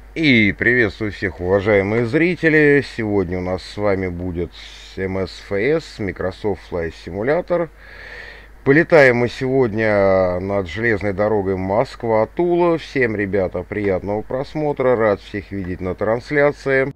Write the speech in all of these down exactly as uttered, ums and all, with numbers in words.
И приветствую всех, уважаемые зрители. Сегодня у нас с вами будет эм эс эф эс, Microsoft Flight Simulator. Полетаем мы сегодня над железной дорогой Москва-Тула. Всем, ребята, приятного просмотра. Рад всех видеть на трансляции.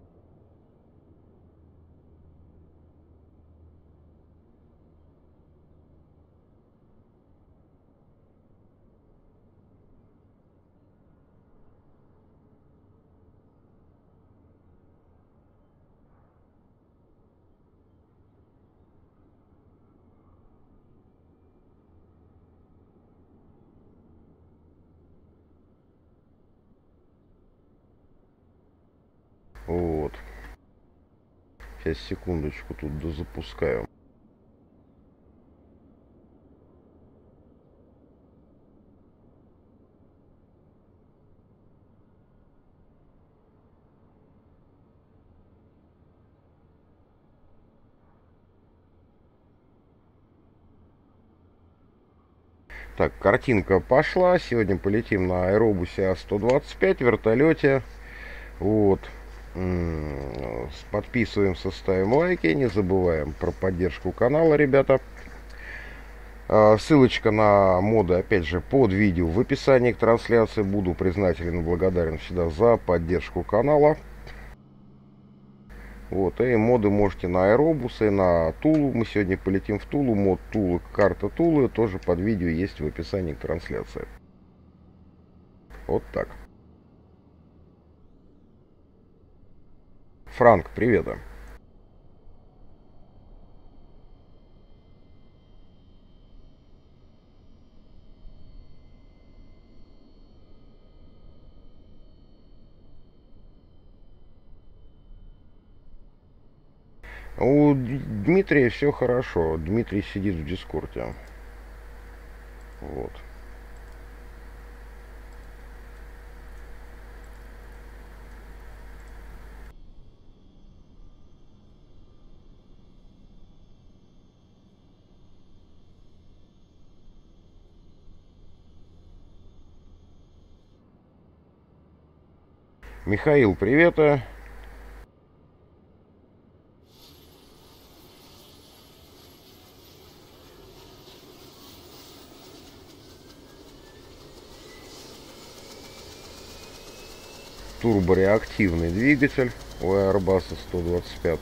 Вот. Сейчас, секундочку, тут дозапускаю. Так, картинка пошла. Сегодня полетим на аэробусе А сто двадцать пять, вертолете. Вот. Подписываемся, ставим лайки. Не забываем про поддержку канала, ребята. Ссылочка на моды, опять же, под видео в описании к трансляции. Буду признателен и благодарен всегда за поддержку канала. Вот, и моды можете на аэробусы, на Тулу. Мы сегодня полетим в Тулу. Мод Тулы, карта Тулы тоже под видео есть в описании к трансляции. Вот так. Франк, привет. У Дмитрия все хорошо. Дмитрий сидит в Дискорде. Вот. Михаил, привет. Турбореактивный двигатель у Airbus сто двадцать пять.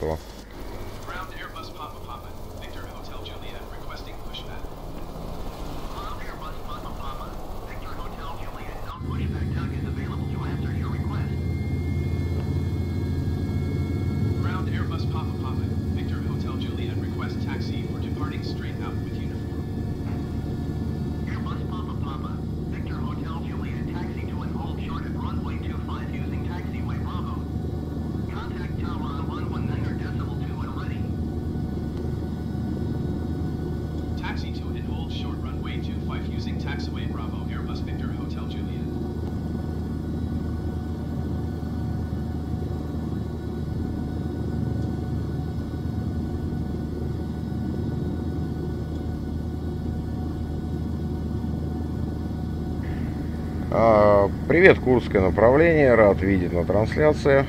Привет, Курское направление. Рад видеть на трансляции.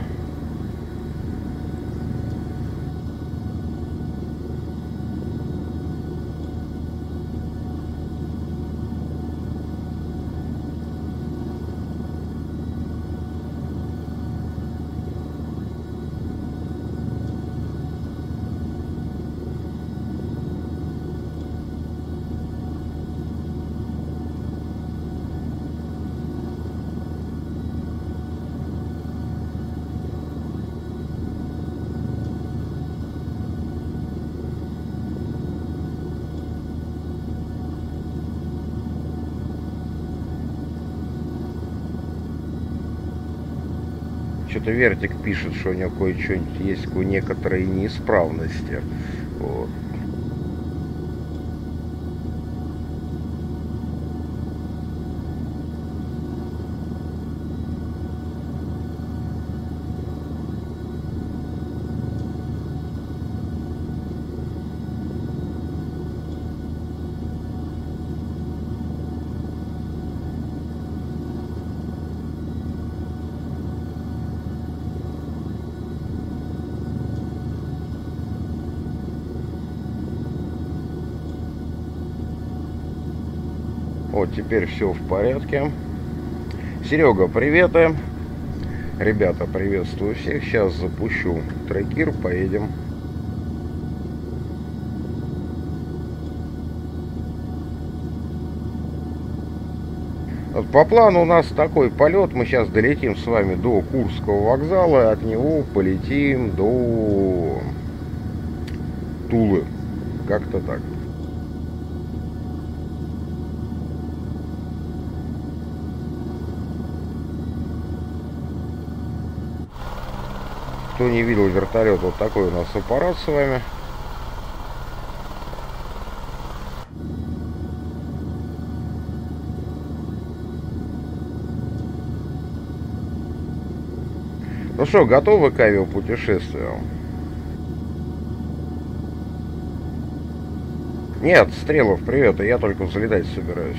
Что-то Вертик пишет, что у него кое-что есть, кое некоторые неисправности. Вот. Вот, теперь все в порядке. Серега, приветы. Ребята, приветствую всех. Сейчас запущу трекер, поедем. Вот по плану у нас такой полет. Мы сейчас долетим с вами до Курского вокзала. От него полетим до Тулы. Как-то так. Кто не видел вертолет, вот такой у нас аппарат с вами. Ну что, готовы к авиапутешествию? Нет, Стрелов, привет, я только взлетать собираюсь.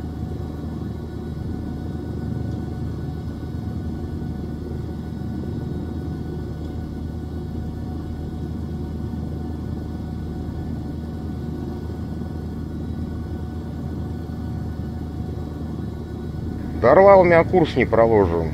До Орла у меня курс не проложен.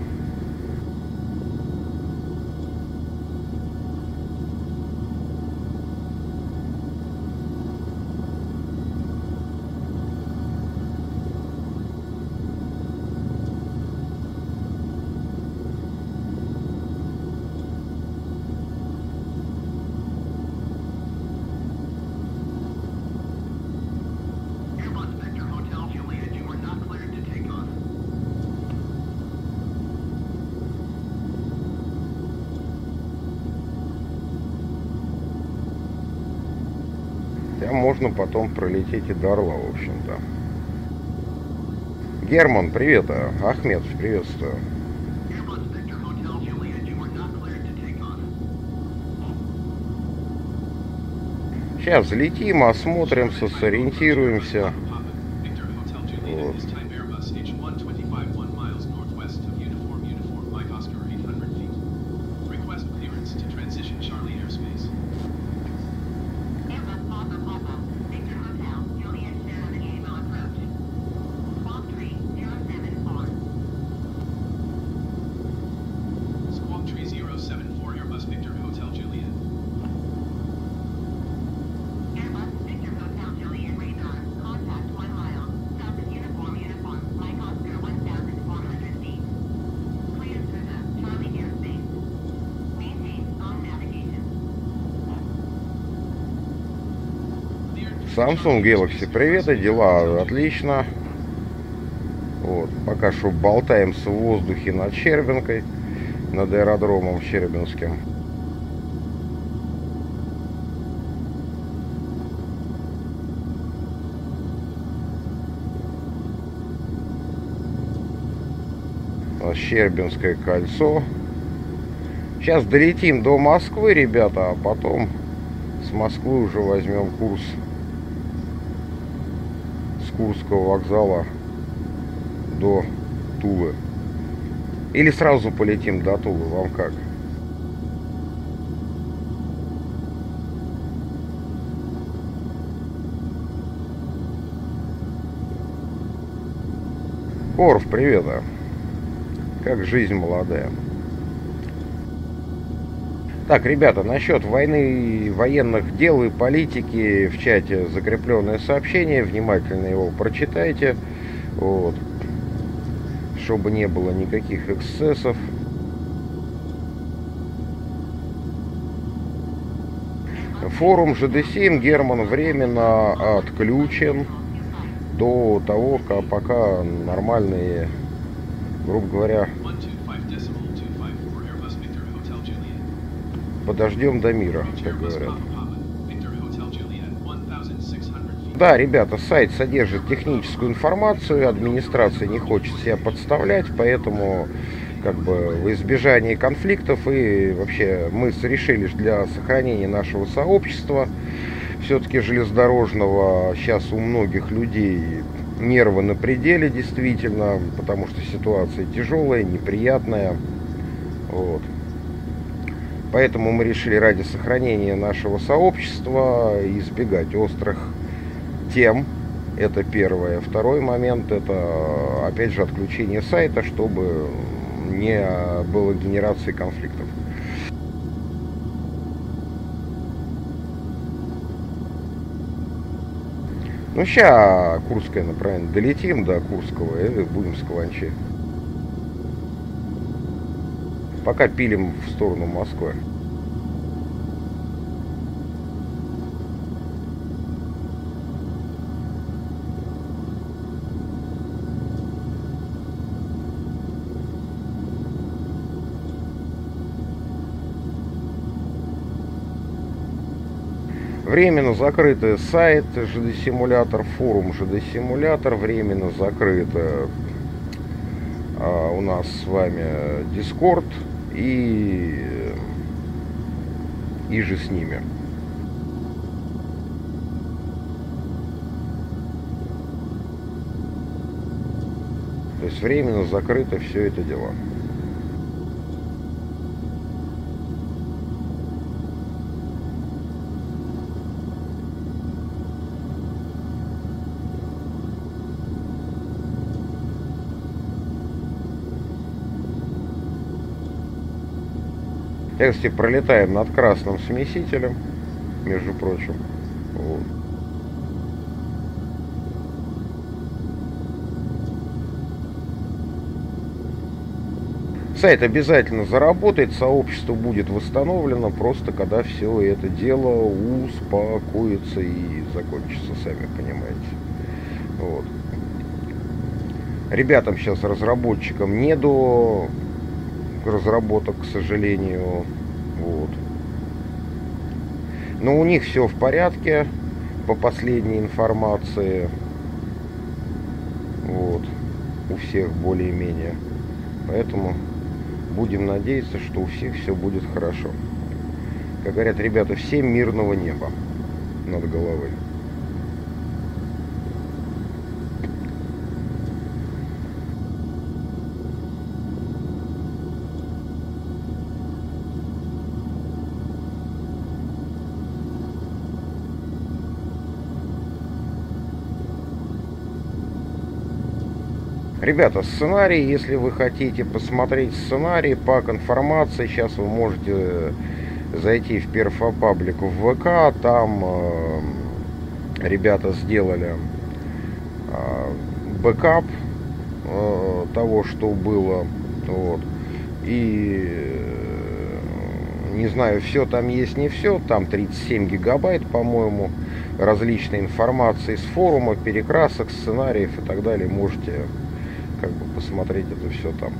Можно потом пролететь и до Орла, в общем-то. Герман, привет. Ахмед, приветствую. Сейчас взлетим, осмотримся, сориентируемся. Вот. Samsung Galaxy, привет, и дела отлично. Вот, пока что болтаемся в воздухе над Щербинкой, над аэродромом Щербинским. Щербинское кольцо. Сейчас долетим до Москвы, ребята, а потом с Москвы уже возьмем курс с Курского вокзала до Тулы. Или сразу полетим до Тулы, вам как? Орф, привет. Как жизнь молодая. Так, ребята, насчет войны, военных дел и политики в чате закрепленное сообщение. Внимательно его прочитайте. Вот. Чтобы не было никаких эксцессов. Форум жэ дэ семь, Герман, временно отключен до того, как пока нормальные, грубо говоря, подождем до мира, как говорят. Да, ребята, сайт содержит техническую информацию, администрация не хочет себя подставлять, поэтому как бы в избежании конфликтов и вообще мы решили для сохранения нашего сообщества, все-таки железнодорожного, сейчас у многих людей нервы на пределе действительно, потому что ситуация тяжелая, неприятная. Вот. Поэтому мы решили ради сохранения нашего сообщества избегать острых тем Это первое. Второй момент — это, опять же, отключение сайта, чтобы не было генерации конфликтов. Ну, сейчас Курское направление долетим до Курского и будем с Каланчи. Пока пилим в сторону Москвы. Временно закрыты сайт джи ди Simulator, форум джи ди Simulator, временно закрыто а, у нас с вами Discord и, и же с ними. То есть временно закрыто все это дело. Кстати, пролетаем над красным смесителем, между прочим. Вот. Сайт обязательно заработает, сообщество будет восстановлено, просто когда все это дело успокоится и закончится, сами понимаете. Вот. Ребятам сейчас, разработчикам, не до разработок, к сожалению. Вот. Но у них все в порядке, по последней информации. Вот. У всех более-менее. Поэтому будем надеяться, что у всех все будет хорошо. Как говорят ребята, всем мирного неба над головой. Ребята, сценарий, если вы хотите посмотреть сценарий, пак информации, сейчас вы можете зайти в перфопаблик в ВК, там э, ребята сделали э, бэкап э, того, что было, вот, и э, не знаю, все там есть, не все, там тридцать семь гигабайт, по-моему, различной информации с форума, перекрасок, сценариев и так далее, можете как бы посмотреть это все там.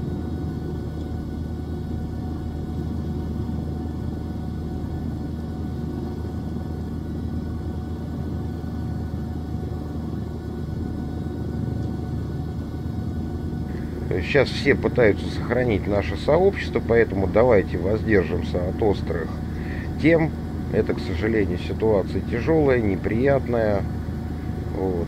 Сейчас все пытаются сохранить наше сообщество, поэтому давайте воздержимся от острых тем. Это, к сожалению, ситуация тяжелая, неприятная. Вот.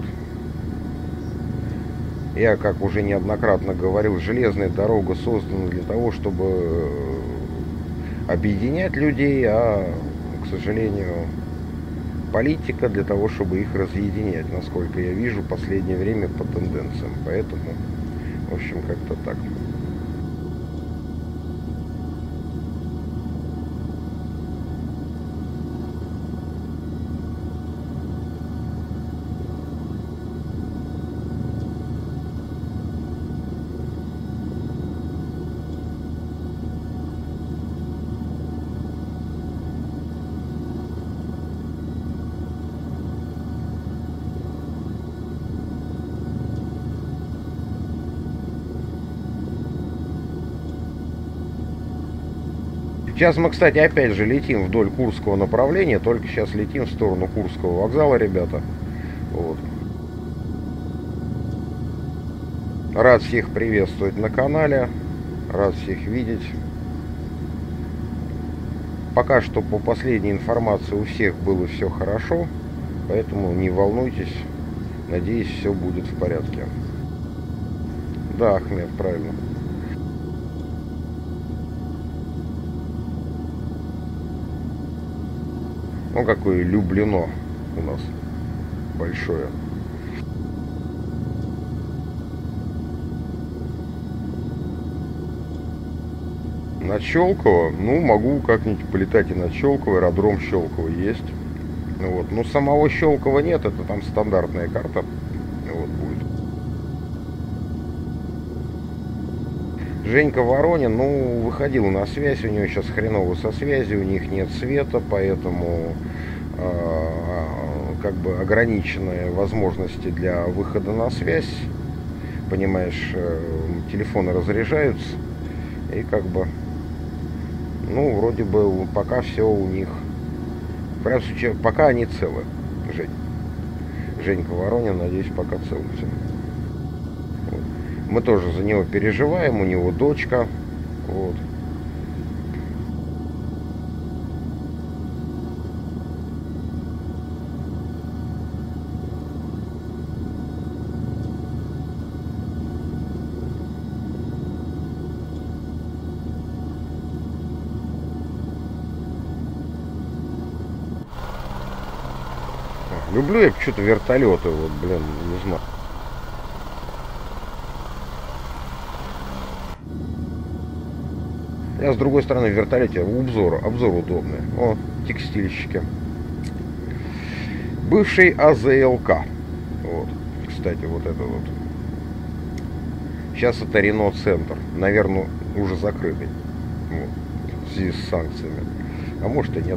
Я, как уже неоднократно говорил, железная дорога создана для того, чтобы объединять людей, а, к сожалению, политика для того, чтобы их разъединять, насколько я вижу в последнее время по тенденциям. Поэтому, в общем, как-то так. Сейчас мы, кстати, опять же летим вдоль Курского направления, только сейчас летим в сторону Курского вокзала, ребята. Вот. Рад всех приветствовать на канале, рад всех видеть. Пока что по последней информации у всех было все хорошо, поэтому не волнуйтесь, надеюсь, все будет в порядке. Да, Ахмед, правильно. Ну, какое Люблино у нас большое. над Щелково, ну, могу как-нибудь полетать и над Щелково, аэродром Щелково есть. Вот. Но самого Щелково нет, это там стандартная карта. Вот будет. Женька Воронин, ну, выходил на связь, у него сейчас хреново со связью, у них нет света, поэтому э, как бы ограниченные возможности для выхода на связь. Понимаешь, э, телефоны разряжаются, и как бы, ну, вроде бы пока все у них, прям пока они целы, Жень. Женька Воронин, надеюсь, пока цел все. Вот. Мы тоже за него переживаем, у него дочка, вот. Люблю я что-то вертолеты, вот, блин, не знаю. Я, с другой стороны, в вертолете обзор, обзор удобный. О, текстильщики. Бывший АЗЛК. Вот, кстати, вот это вот. Сейчас это Рено Центр. Наверное, уже закрытый. Вот, в связи с санкциями. А может и нет.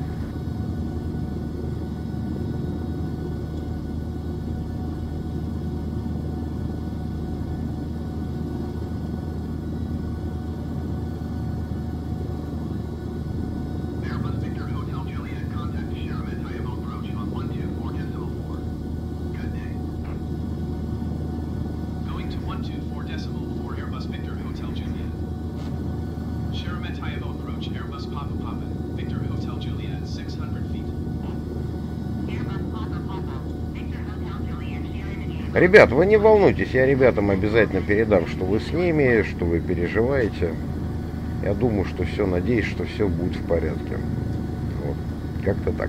Ребят, вы не волнуйтесь, я ребятам обязательно передам, что вы с ними, что вы переживаете. Я думаю, что все, надеюсь, что все будет в порядке. Вот, как-то так.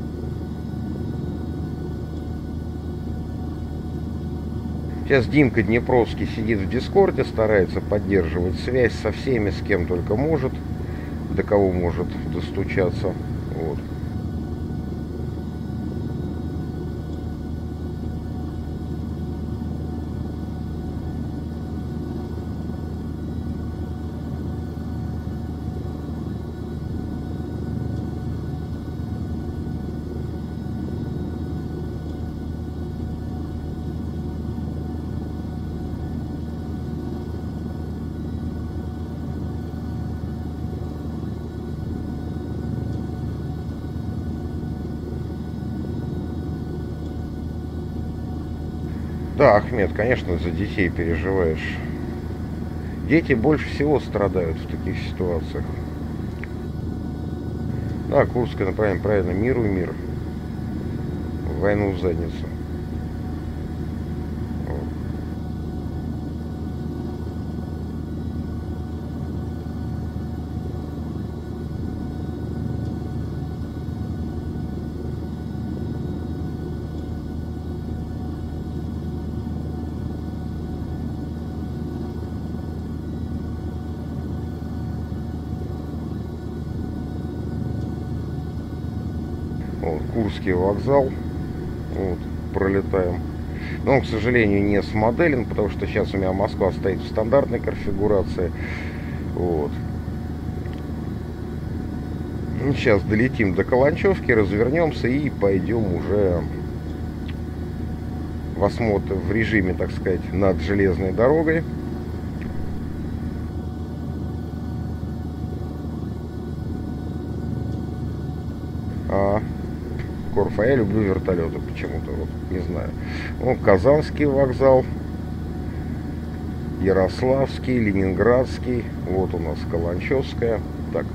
Сейчас Димка Днепровский сидит в Дискорде, старается поддерживать связь со всеми, с кем только может, до кого может достучаться. Вот. Да, Ахмед, конечно, за детей переживаешь. Дети больше всего страдают в таких ситуациях. Да, Курская направление, правильно, миру и мир. Войну в задницу. Вот. Вот, Курский вокзал. Вот, пролетаем. Но он, к сожалению, не с моделин, потому что сейчас у меня Москва стоит в стандартной конфигурации. Вот. Сейчас долетим до Каланчевки, развернемся и пойдем уже в осмотр в режиме, так сказать, над железной дорогой. А, Корф, а я люблю вертолеты почему-то, вот, не знаю. Ну, Казанский вокзал, Ярославский, Ленинградский, вот у нас Каланчевская. Так.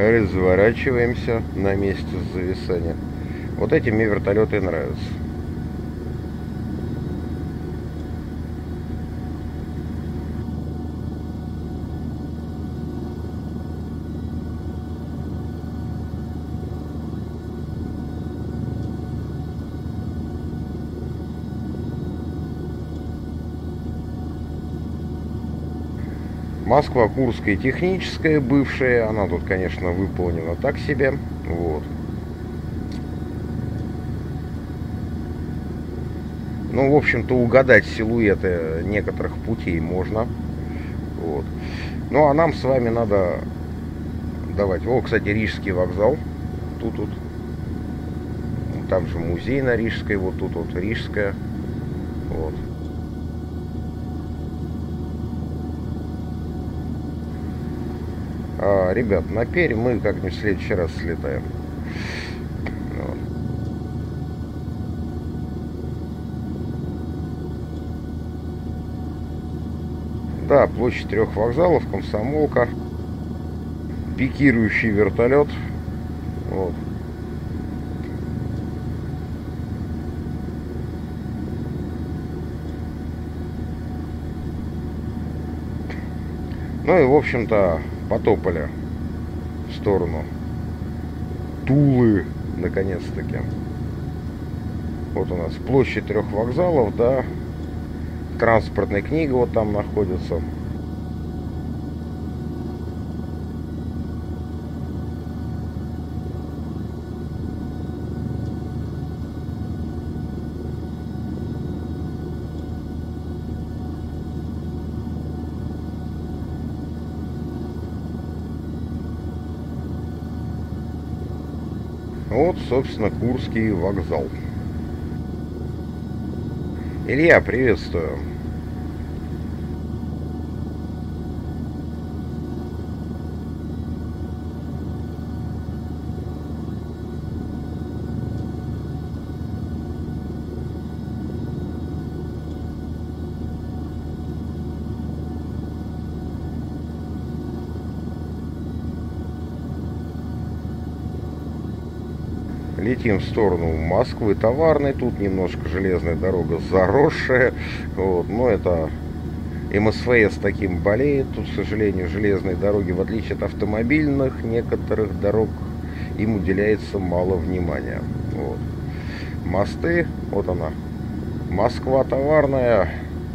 Разворачиваемся на месте зависания. Вот эти мне вертолеты нравятся. Москва Курская техническая, бывшая. Она тут, конечно, выполнена так себе. Вот. Ну, в общем-то, угадать силуэты некоторых путей можно. Вот. Ну, а нам с вами надо давать... О, кстати, Рижский вокзал. Тут вот. Там же музей на Рижской. Вот тут вот Рижская. Вот. А, ребят, на Пермь мы как-нибудь в следующий раз слетаем. Вот. Да, площадь трех вокзалов, Комсомолка, пикирующий вертолет. Вот. Ну и, в общем-то, потопали в сторону Тулы, наконец-таки. Вот у нас площадь трех вокзалов, да. Транспортная книга вот там находится. Вот, собственно, Курский вокзал. Илья, приветствую. Летим в сторону Москвы товарной. Тут немножко железная дорога заросшая. Вот. Но это эм эс эф эс таким болеет. Тут, к сожалению, железные дороги, в отличие от автомобильных некоторых дорог, им уделяется мало внимания. Вот. Мосты. Вот она. Москва товарная.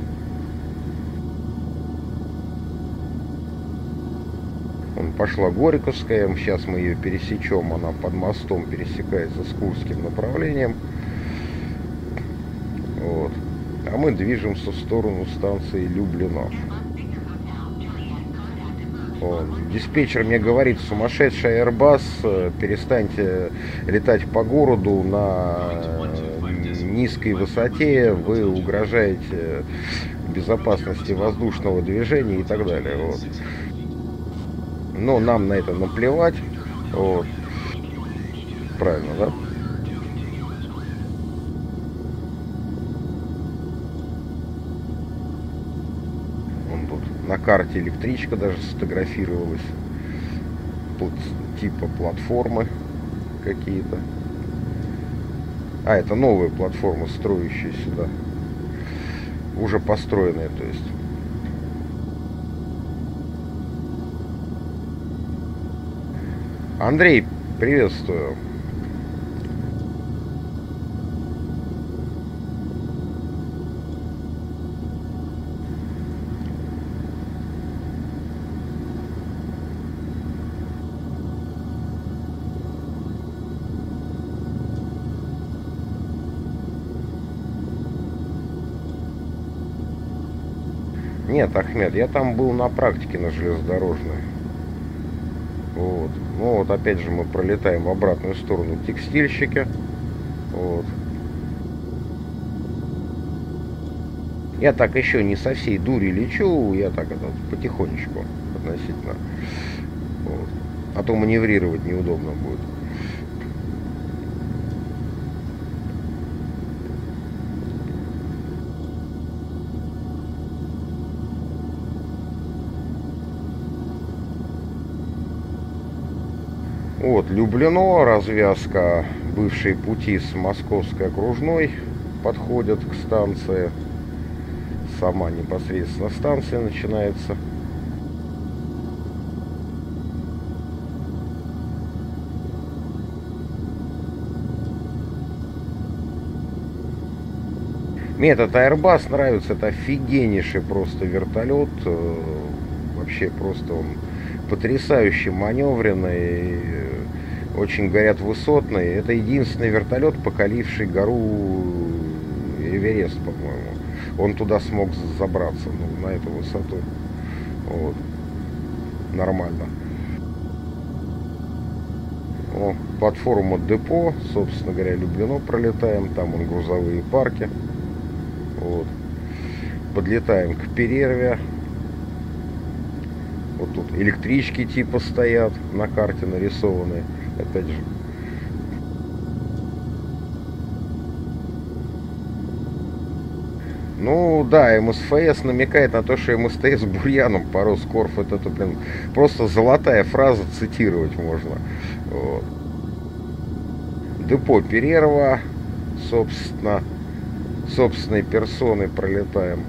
Пошла Горьковская, сейчас мы ее пересечем, она под мостом пересекается с Курским направлением. Вот. А мы движемся в сторону станции Люблино. Вот. Диспетчер мне говорит: сумасшедший Airbus, перестаньте летать по городу на низкой высоте, вы угрожаете безопасности воздушного движения и так далее. Вот. Но нам на это наплевать. Вот. Правильно, да? Вон тут на карте электричка даже сфотографировалась. Тут типа платформы какие-то. А, это новые платформы, строящие сюда. Уже построенные, то есть. Андрей, приветствую. Нет, Ахмед, я там был на практике на железнодорожной. Вот. Ну вот опять же мы пролетаем в обратную сторону текстильщики. Вот. Я так еще не со всей дури лечу, я так это потихонечку относительно. Вот. А то маневрировать неудобно будет. Вот, Люблино, развязка бывшей пути с Московской окружной подходят к станции. Сама непосредственно станция начинается. Мне этот Airbus нравится, это офигеннейший просто вертолет. Вообще просто он потрясающе маневренный, очень, говорят, высотный. Это единственный вертолет, покоривший гору Эверест, по-моему. Он туда смог забраться, ну, на эту высоту. Вот. Нормально. О, платформа депо, собственно говоря, Люблино пролетаем. Там он грузовые парки. Вот. Подлетаем к Перерве. Вот тут электрички типа стоят на карте нарисованные. Опять же. Ну да, эм эс эф эс намекает на то, что эм эс тэ эс бурьяном порос Корф. Это, это, блин, просто золотая фраза, цитировать можно. Вот. Депо Перерва, собственно, собственной персоной пролетаем.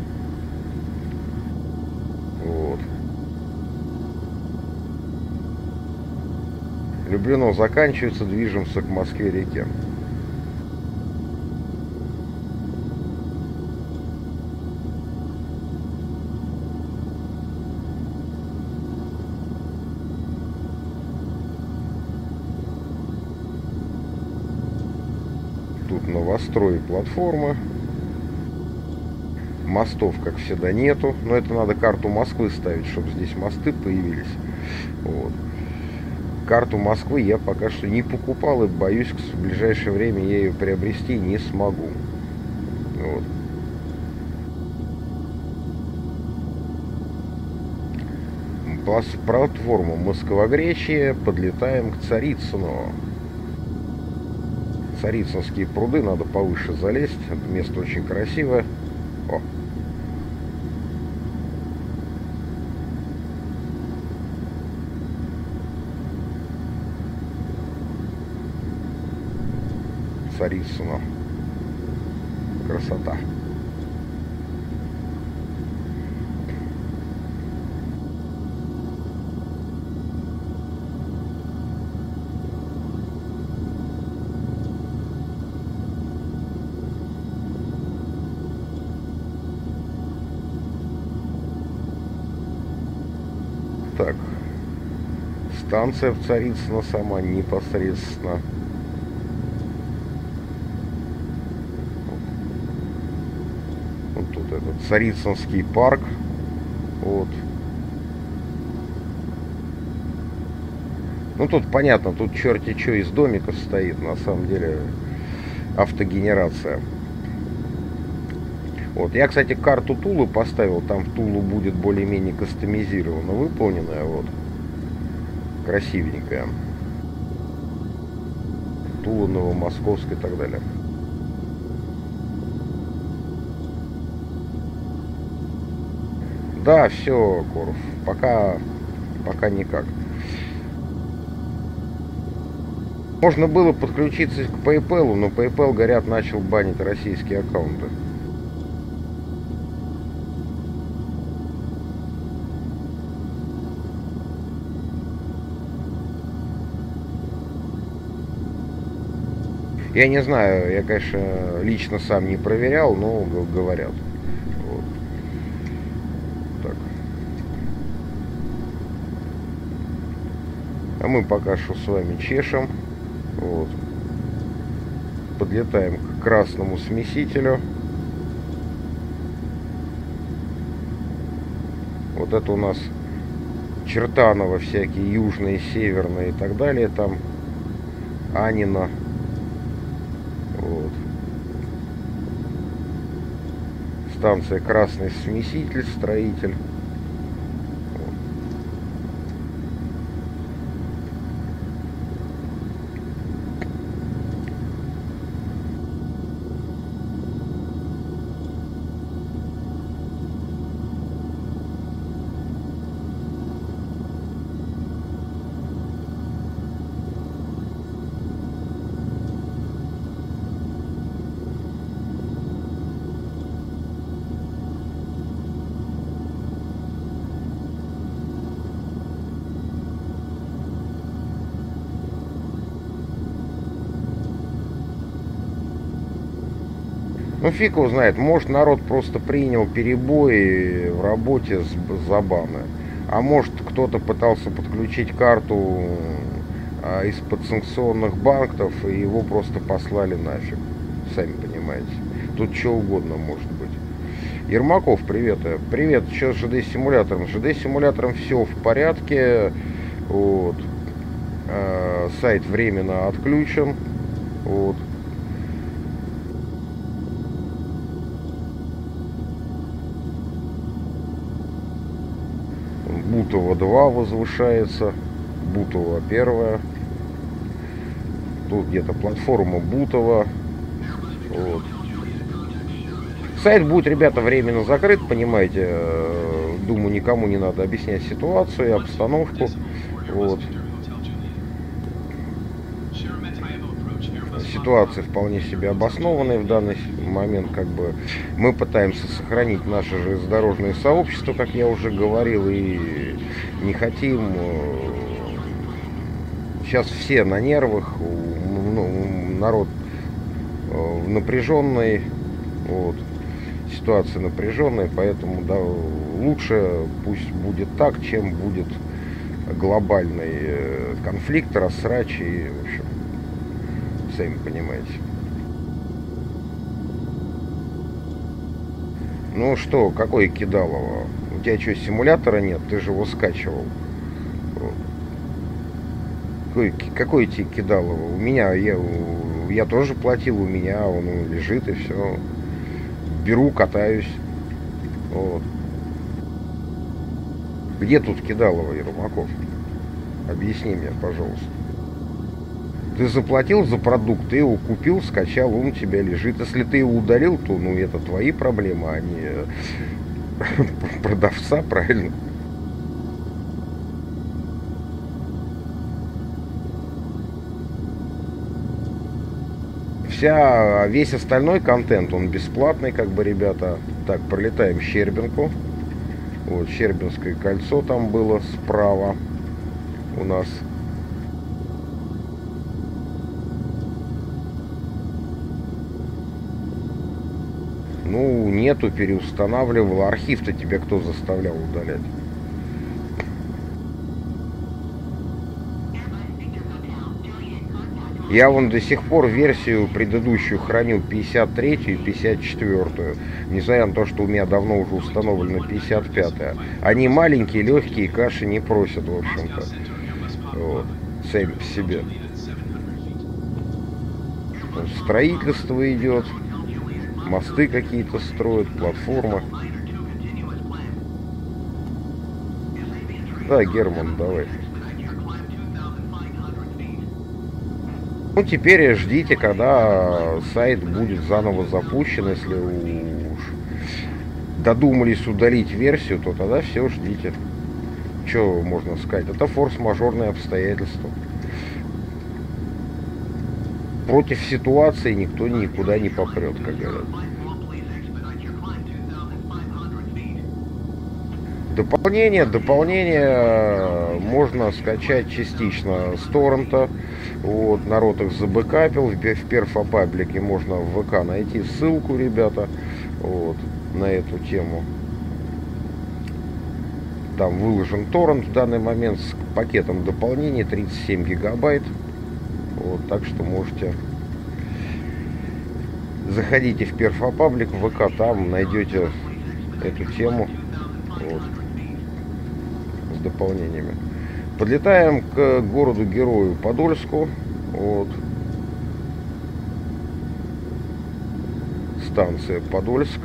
Вот. Люблино заканчивается, движемся к Москве-реке. Тут новострой платформы. Мостов, как всегда, нету. Но это надо карту Москвы ставить, чтобы здесь мосты появились. Вот. Карту Москвы я пока что не покупал и боюсь, в ближайшее время я ее приобрести не смогу. Вот. Платформу Москва-Гречье, подлетаем к Царицыну. Царицынские пруды, надо повыше залезть. Это место очень красивое. О. Царицыно. Красота. Так, станция в Царицыно сама непосредственно. Вот тут этот Царицынский парк. Вот. Ну тут понятно, тут черти что из домиков стоит, на самом деле автогенерация. Вот. Я, кстати, карту Тулы поставил, там в Тулу будет более-менее кастомизировано выполненная, вот. Красивенькая. Тула, Новомосковская и так далее. Да, все, Корф, пока, пока никак. Можно было подключиться к PayPal, но PayPal, говорят, начал банить российские аккаунты. Я не знаю, я, конечно, лично сам не проверял, но говорят. Вот. Так. А мы пока что с вами чешем. Вот. Подлетаем к красному смесителю. Вот это у нас Чертаново всякие, южные, северные и так далее. Там Анина. Вот. Станция Красный смеситель, строитель. Вот. Ну, фиг его знает, может, народ просто принял перебои в работе с забаны. А может, кто-то пытался подключить карту а, из подсанкционных банков, и его просто послали нафиг. Сами понимаете. Тут что угодно может быть. Ермаков, привет. Привет, что с джи ди-симулятором? С джи ди-симулятором все в порядке. Вот. Э, сайт временно отключен. Вот. Бутово два возвышается. Бутово первая. Тут где-то платформа Бутово. Вот. Сайт будет, ребята, временно закрыт, понимаете. Думаю, никому не надо объяснять ситуацию, обстановку. Вот. Ситуация вполне себе обоснованная в данный момент. Как бы мы пытаемся сохранить наше железнодорожное сообщество, как я уже говорил, и не хотим. Сейчас все на нервах, ну, народ напряженный, вот. Ситуация напряженная, поэтому да, лучше пусть будет так, чем будет глобальный конфликт, рассрач и, в общем, сами понимаете. Ну что, какой Кидалово? У тебя что, симулятора нет? Ты же его скачивал. Вот. Какой, какой тебе Кидалово? У меня, я, я тоже платил, у меня он лежит и все. Беру, катаюсь. Вот. Где тут Кидалово, Ермаков? Объясни мне, пожалуйста. Ты заплатил за продукт, ты его купил, скачал, он у тебя лежит. Если ты его удалил, то ну это твои проблемы, а не продавца, правильно? Вся, весь остальной контент, он бесплатный, как бы, ребята. Так, пролетаем Щербинку. Вот, Щербинское кольцо там было справа у нас. Ну, нету, переустанавливал. Архив-то тебе кто заставлял удалять? Я вон до сих пор версию предыдущую хранил пятьдесят третью и пятьдесят четвёртую. Несмотря на то, что у меня давно уже установлена пятьдесят пятая. Они маленькие, легкие, каши не просят, в общем-то. Вот. Сами по себе. Строительство идет. Мосты какие-то строят, платформы. Да, Герман, давай. Ну, теперь ждите, когда сайт будет заново запущен. Если уж додумались удалить версию, то тогда все, ждите. Что можно сказать? Это форс-мажорные обстоятельства. Против ситуации никто никуда не попрет, как говорят. Дополнение, дополнение можно скачать частично с торрента. Вот, народ их забэкапил. В перфопаблике можно в ВК найти ссылку, ребята, вот, на эту тему. Там выложен торрент в данный момент с пакетом дополнений тридцать семь гигабайт. Вот, так что можете заходите в перфопаблик, в ВК, там найдете эту тему. Вот, с дополнениями. Подлетаем к городу-герою Подольску. Вот. Станция Подольск.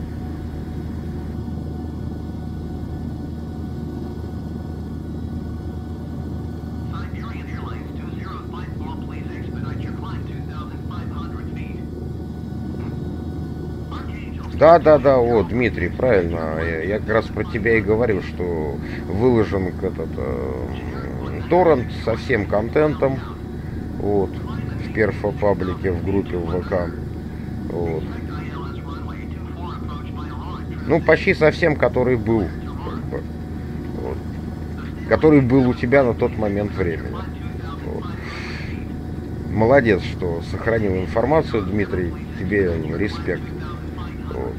Да, да, да, вот, Дмитрий, правильно. Я, я как раз про тебя и говорил, что выложен этот э, торрент со всем контентом. Вот, в перфопаблике, в группе в ВК. Вот. Ну, почти совсем, который был. Как бы, вот, который был у тебя на тот момент времени. Вот. Молодец, что сохранил информацию, Дмитрий. тебе респект. Вот.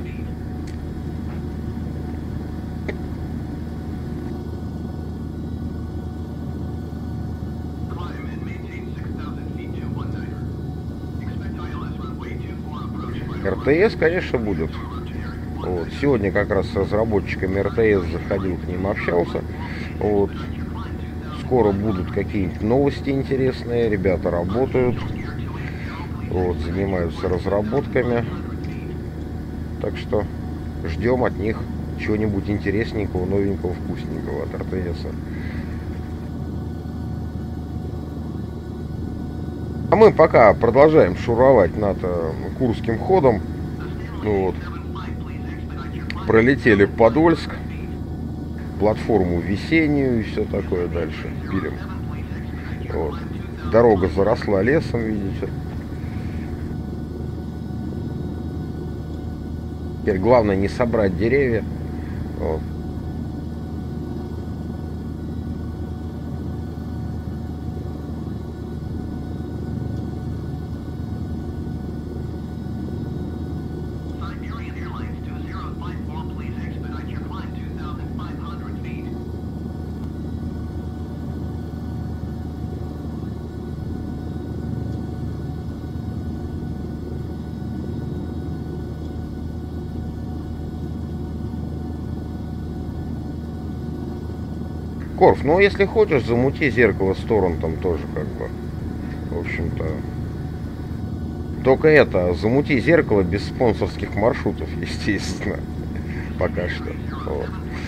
эр тэ эс, конечно, будет. Вот. Сегодня как раз с разработчиками эр тэ эс заходил, к ним общался. Вот. Скоро будут какие-нибудь новости интересные. Ребята работают. Вот, занимаются разработками. Так что ждем от них чего-нибудь интересненького, новенького, вкусненького от эр тэ эс. А мы пока продолжаем шуровать над э, Курским ходом. Ну, вот. Пролетели Подольск, платформу весеннюю и все такое дальше пилим. Вот. Дорога заросла лесом, видите. Теперь главное не собрать деревья. Вот. Корф, ну если хочешь, замути зеркало в сторону, там тоже как бы, в общем-то. Только это, замути зеркало без спонсорских маршрутов, естественно, пока что. Вот.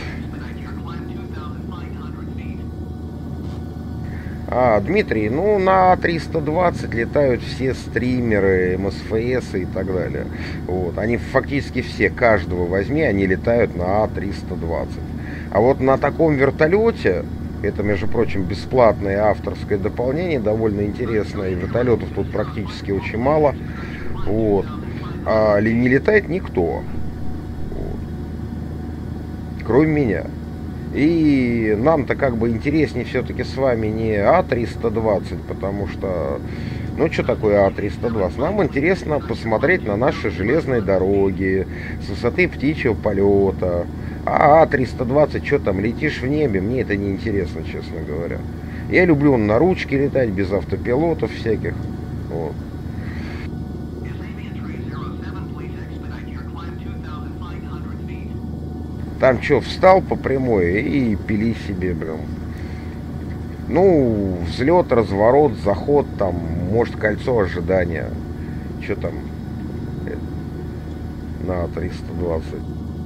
А, Дмитрий, ну на триста двадцать летают все стримеры, эм эс эф эс и так далее. Вот. Они фактически все, каждого возьми, они летают на триста двадцать. А вот на таком вертолете, это, между прочим, бесплатное авторское дополнение, довольно интересное, и вертолетов тут практически очень мало, вот, а не летает никто, вот, кроме меня. И нам-то как бы интереснее все-таки с вами не а триста двадцать, потому что, ну что такое а триста двадцать? Нам интересно посмотреть на наши железные дороги, с высоты птичьего полета. А а триста двадцать, что там, летишь в небе, мне это не интересно, честно говоря. Я люблю на ручке летать, без автопилотов всяких. Вот. Там что, встал по прямой и пили себе, блин. Ну, взлет, разворот, заход, там, может, кольцо ожидания. Что там на триста двадцать?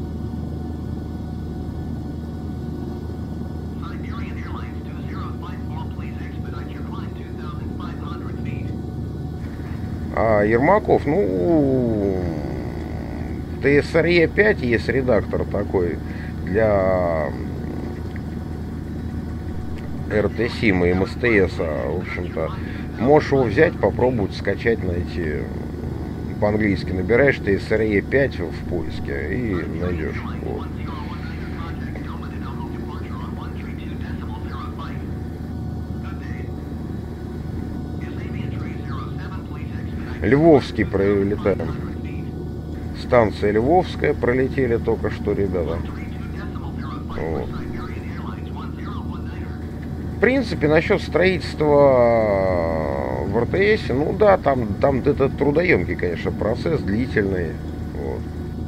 А Ермаков, ну, в тэ эс эр е пять есть редактор такой для эр тэ сим и эм эс тэ эс, в общем-то. Можешь его взять, попробовать скачать, найти. По-английски набираешь тэ эс эр е пять в поиске и найдешь. Вот. Львовский пролетаем. Станция Львовская пролетели только что, ребята. Вот. В принципе, насчет строительства в эр тэ эс, ну да, там, там это трудоемкий, конечно, процесс, длительный. Вот.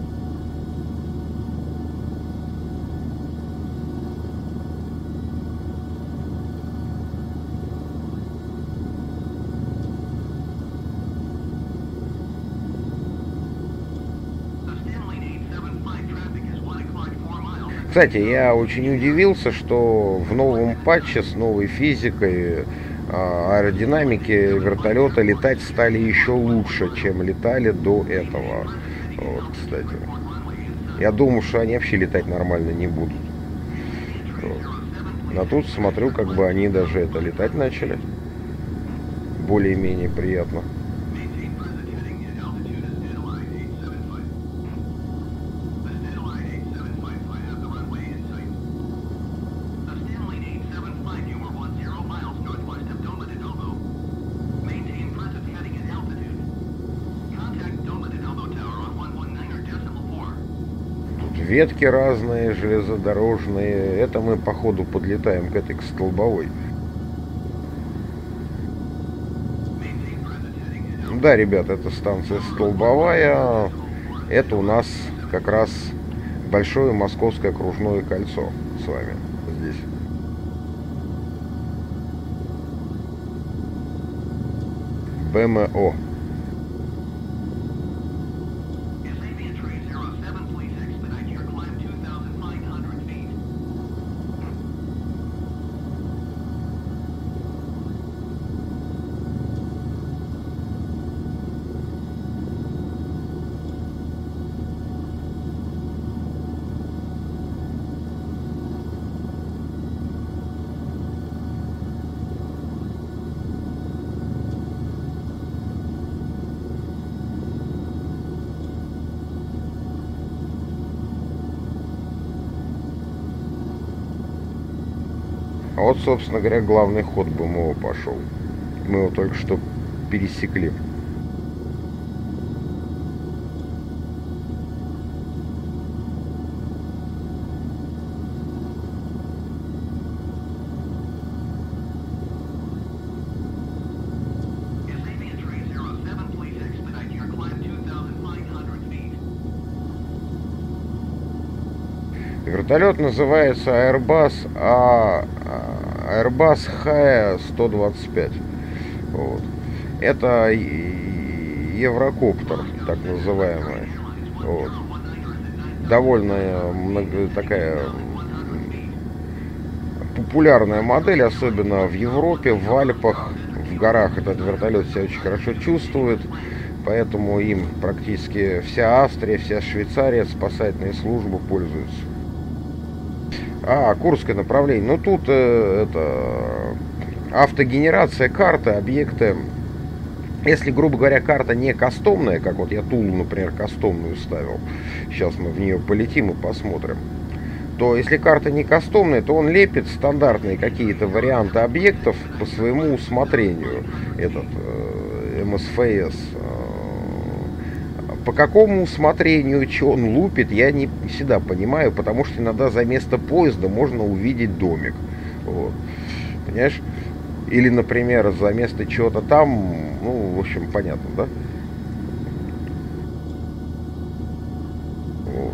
Кстати, я очень удивился, что в новом патче с новой физикой аэродинамики вертолета летать стали еще лучше, чем летали до этого. Вот, кстати. Я думал, что они вообще летать нормально не будут. Вот. А тут смотрю, как бы они даже это летать начали. Более-менее приятно. ветки разные, железнодорожные. Это мы, походу, подлетаем к этой, к Столбовой. Да, ребят, это станция Столбовая. Это у нас как раз Большое Московское окружное кольцо с вами здесь. БМО. А вот, собственно говоря, главный ход БМО пошел. Мы его только что пересекли. Вертолет называется Airbus, а Airbus H сто двадцать пять. Вот. Это еврокоптер, так называемый. Вот. Довольно много, такая популярная модель, особенно в Европе, в Альпах, в горах. Этот вертолет себя очень хорошо чувствует, поэтому им практически вся Австрия, вся Швейцария, спасательные службы пользуются. А, Курское направление. Ну, тут э, это автогенерация карты, объекты. Если, грубо говоря, карта не кастомная, как вот я Тулу, например, кастомную ставил, сейчас мы в нее полетим и посмотрим, то если карта не кастомная, то он лепит стандартные какие-то варианты объектов по своему усмотрению, этот э, эм эс эф эс. По какому усмотрению, что он лупит, я не всегда понимаю, потому что иногда за место поезда можно увидеть домик. Вот. Понимаешь? Или, например, за место чего-то там, ну, в общем, понятно, да? Вот.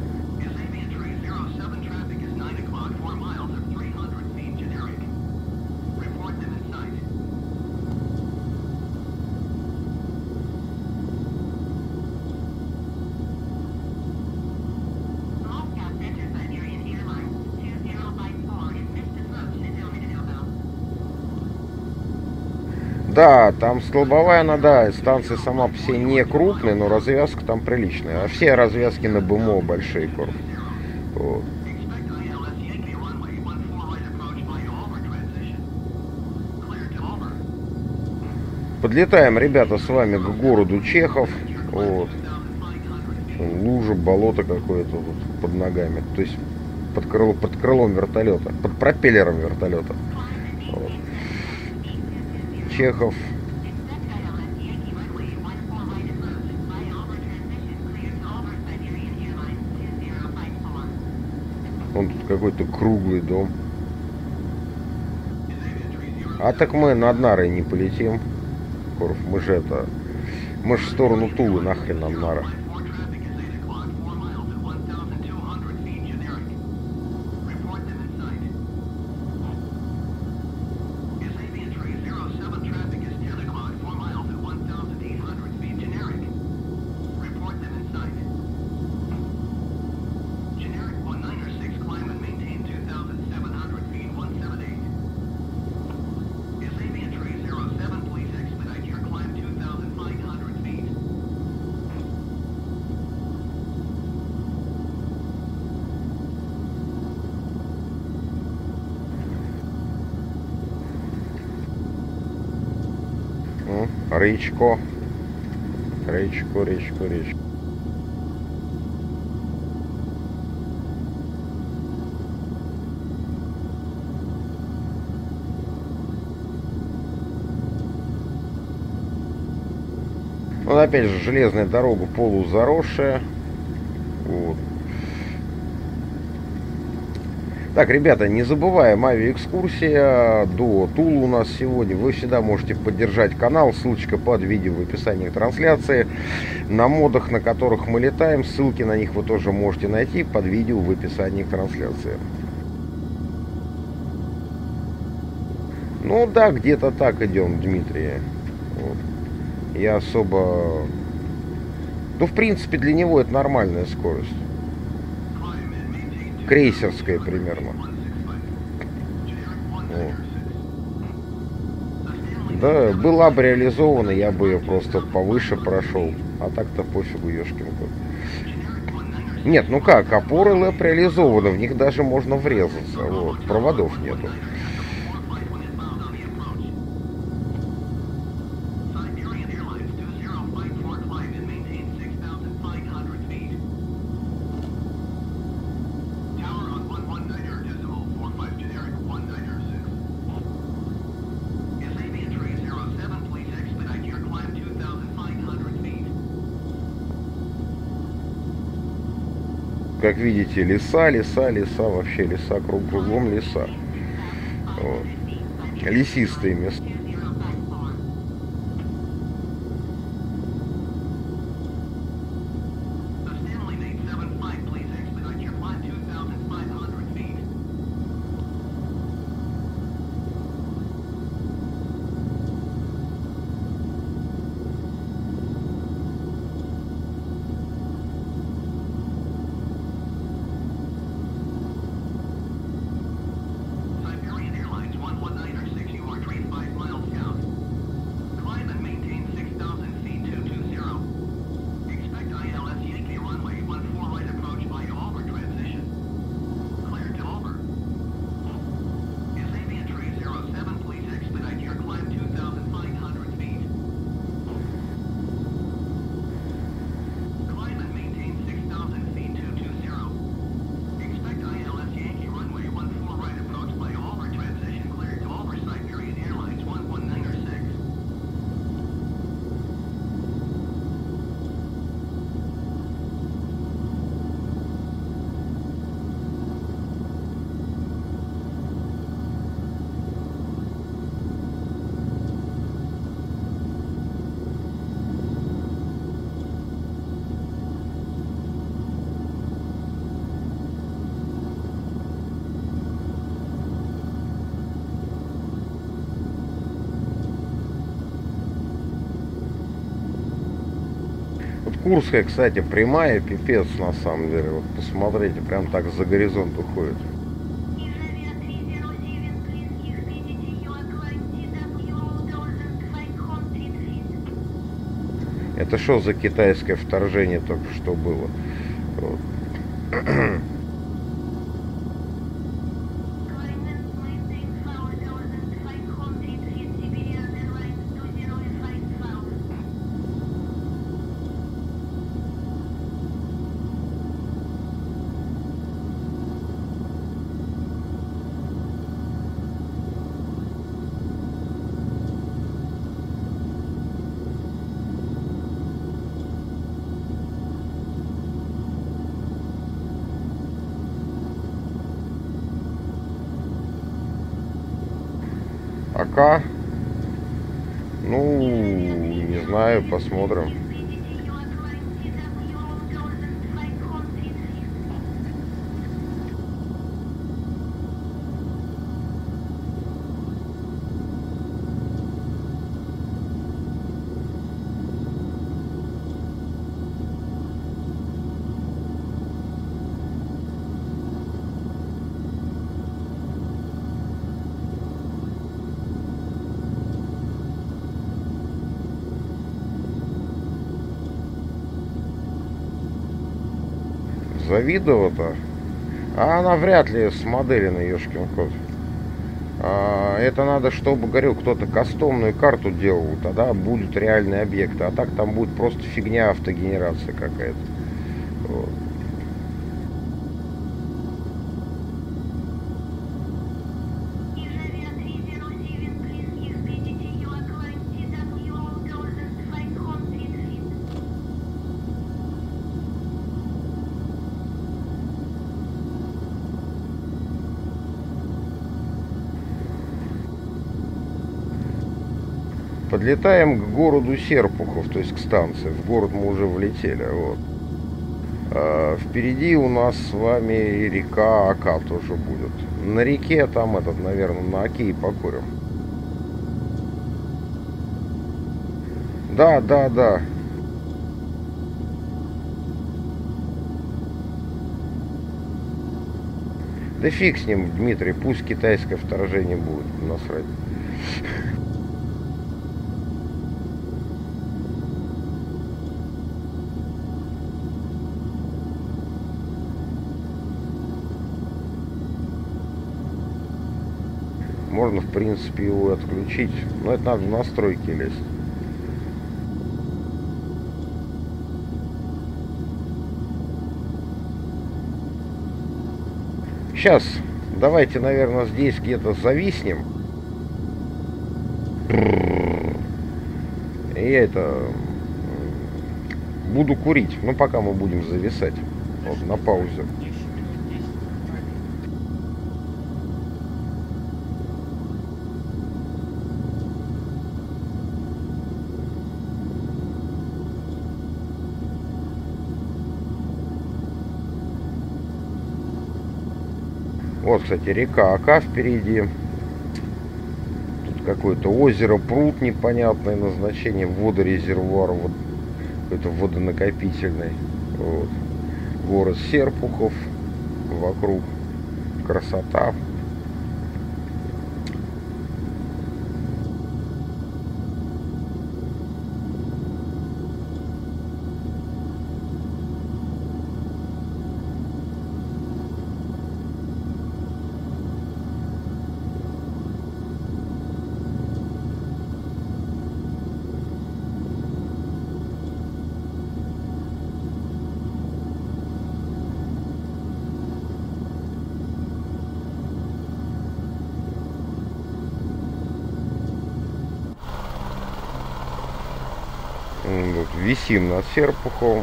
Да, там Столбовая, она, да, станция сама по себе не крупная, но развязка там приличная. А все развязки на БМО большие, корм. Вот. Подлетаем, ребята, с вами к городу Чехов. Вот. Лужа, болото какое-то вот под ногами. То есть под, крыло, под крылом вертолета, под пропеллером вертолета. Вот. Чехов. Вон тут какой-то круглый дом. А так мы над Нарой не полетим. Корф, мы же это... Мы же в сторону Тулы, нахрен нам Нара. Речко. Речко, речко, речко. Вот опять же железная дорога полузаросшая. Вот. Так, ребята, не забываем, авиаэкскурсия до Тулы у нас сегодня. Вы всегда можете поддержать канал, ссылочка под видео в описании трансляции. На модах, на которых мы летаем, ссылки на них вы тоже можете найти под видео в описании трансляции. Ну да, где-то так идем, Дмитрий. Вот. Я особо... Ну, в принципе, для него это нормальная скорость. Крейсерская примерно. Вот. Да, была бы реализована, я бы ее просто повыше прошел. А так-то пофигу, ёшкин кот. Нет, ну как, опоры лэп реализованы, в них даже можно врезаться. Вот. Проводов нету. Как видите, леса, леса, леса, вообще леса, круг, кругом леса. Вот. Лесистые места. Курская, кстати, прямая, пипец на самом деле. Вот посмотрите, прям так за горизонт уходит. Это что за китайское вторжение только что было? Вот. АК, ну, не знаю, посмотрим. Завидово-то. А она вряд ли смоделена, ёшкин кот. А, это надо, чтобы, говорю, кто-то кастомную карту делал. Тогда будут реальные объекты. А так там будет просто фигня, автогенерация какая-то. Вот. Подлетаем к городу Серпухов, то есть к станции. В город мы уже влетели. Вот. А впереди у нас с вами река Ока тоже будет. На реке там этот, наверное, на Оке и покурим. Да, да, да. Да фиг с ним, Дмитрий, пусть китайское вторжение будет, насрать. Можно, в принципе, его отключить, но это надо в настройки лезть. Сейчас, давайте, наверное, здесь где-то зависнем. И я это буду курить. Ну, пока мы будем зависать. Вот, на паузе. Вот, кстати, река Ока впереди. Тут какое-то озеро, пруд непонятное назначение, водорезервуар, вот какой-то водонакопительный. Вот. Город Серпухов вокруг. Красота. Вот, висим над Серпуховым.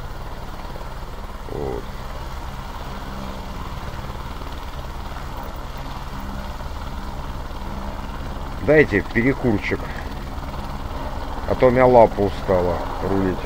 Вот. Дайте перекурчик, а то у меня лапа устала рулить.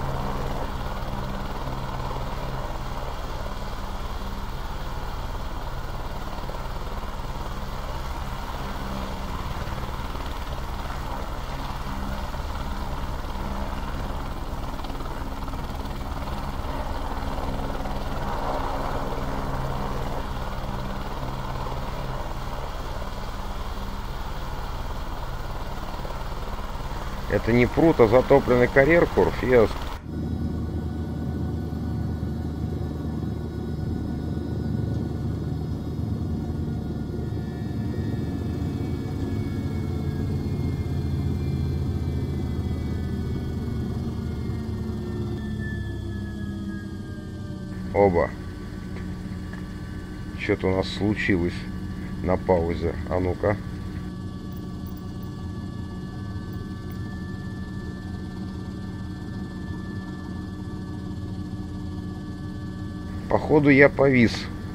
Это не пруд, а затопленный Карьер-Корф. Я... Оба. Что-то у нас случилось на паузе. А ну-ка. Походу я повис.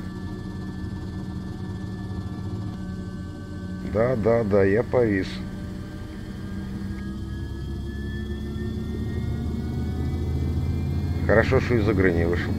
Да, да, да, я повис. Хорошо, что из игры не вышел.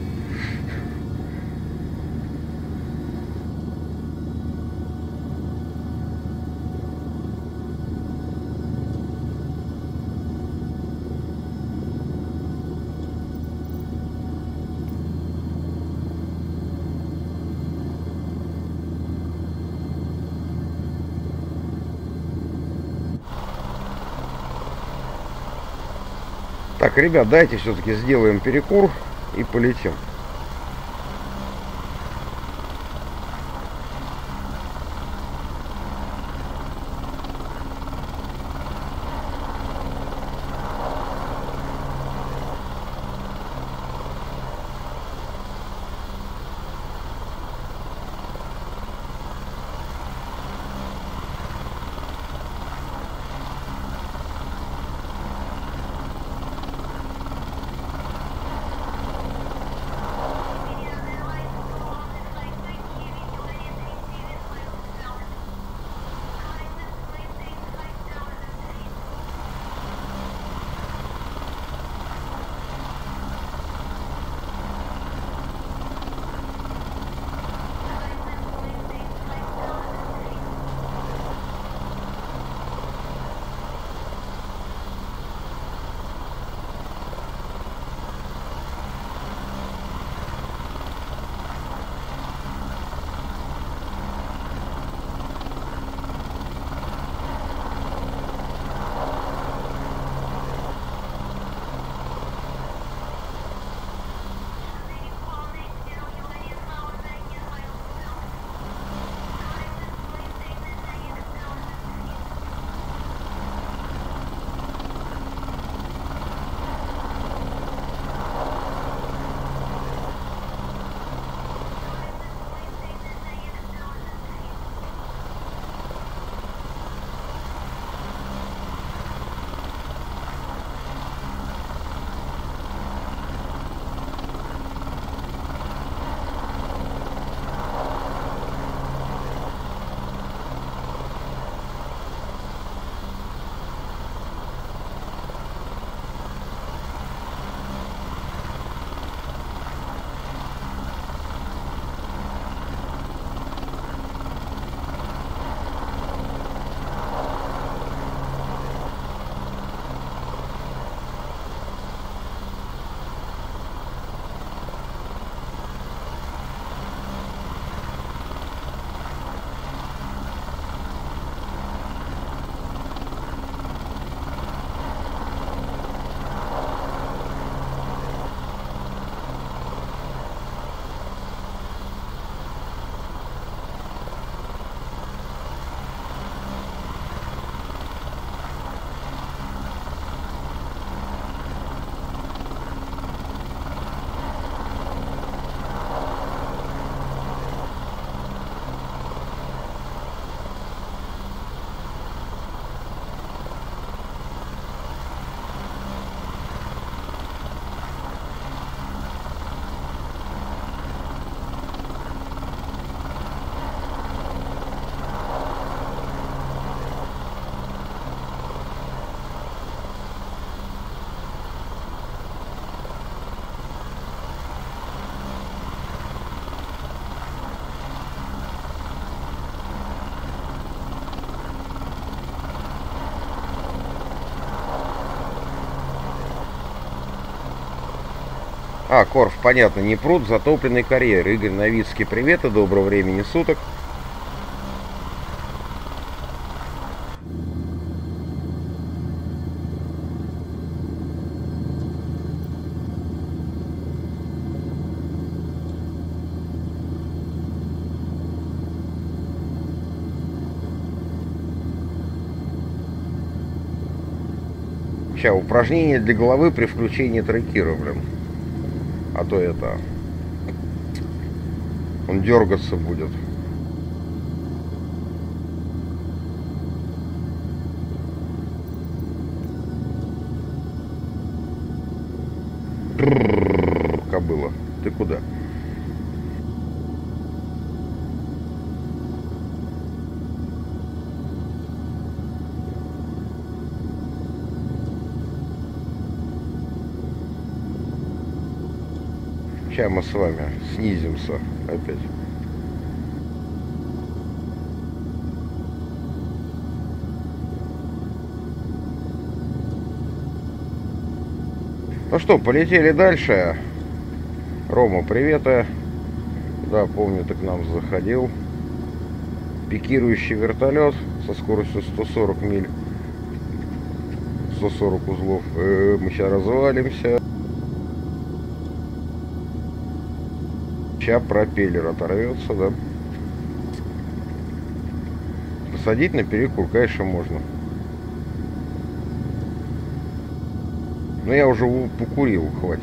Так, ребят, дайте все-таки сделаем перекур и полетим. А, Корф, понятно, не пруд, затопленный карьер. Игорь Новицкий, привет и доброго времени суток. Сейчас, упражнение для головы при включении трекира, блин. А то это... Он дергаться будет. Кобыла, ты куда? Сейчас мы с вами снизимся опять. Ну что, полетели дальше. Рома, привет. Да, помню, ты к нам заходил. Пикирующий вертолет со скоростью сто сорок миль. сто сорок узлов. Э, мы сейчас развалимся. Сейчас пропеллер оторвется, да. Посадить на перекур, конечно, можно. Но я уже покурил, хватит.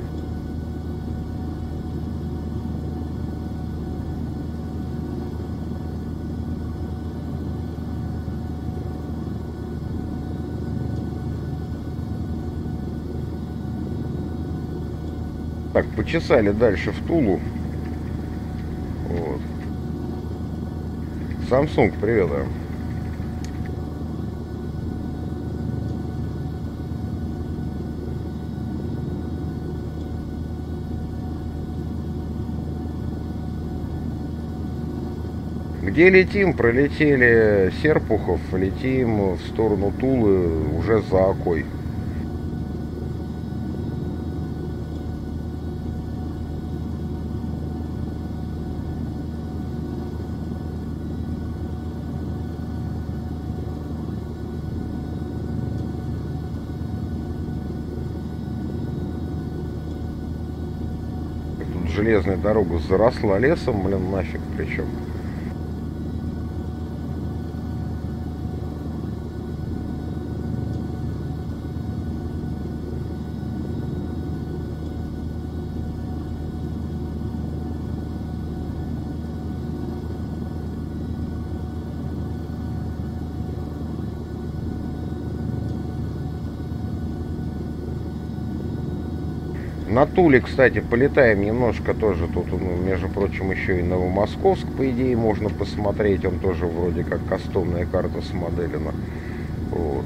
Так, почесали дальше в Тулу. Вот. Samsung, привет, да. Где летим? Пролетели Серпухов, летим в сторону Тулы, уже за Окой. Тут железная дорога заросла лесом, блин, нафиг причем. На Туле, кстати, полетаем немножко тоже. Тут, ну, между прочим, еще и Новомосковск, по идее, можно посмотреть. Он тоже вроде как кастомная карта смоделена. Вот.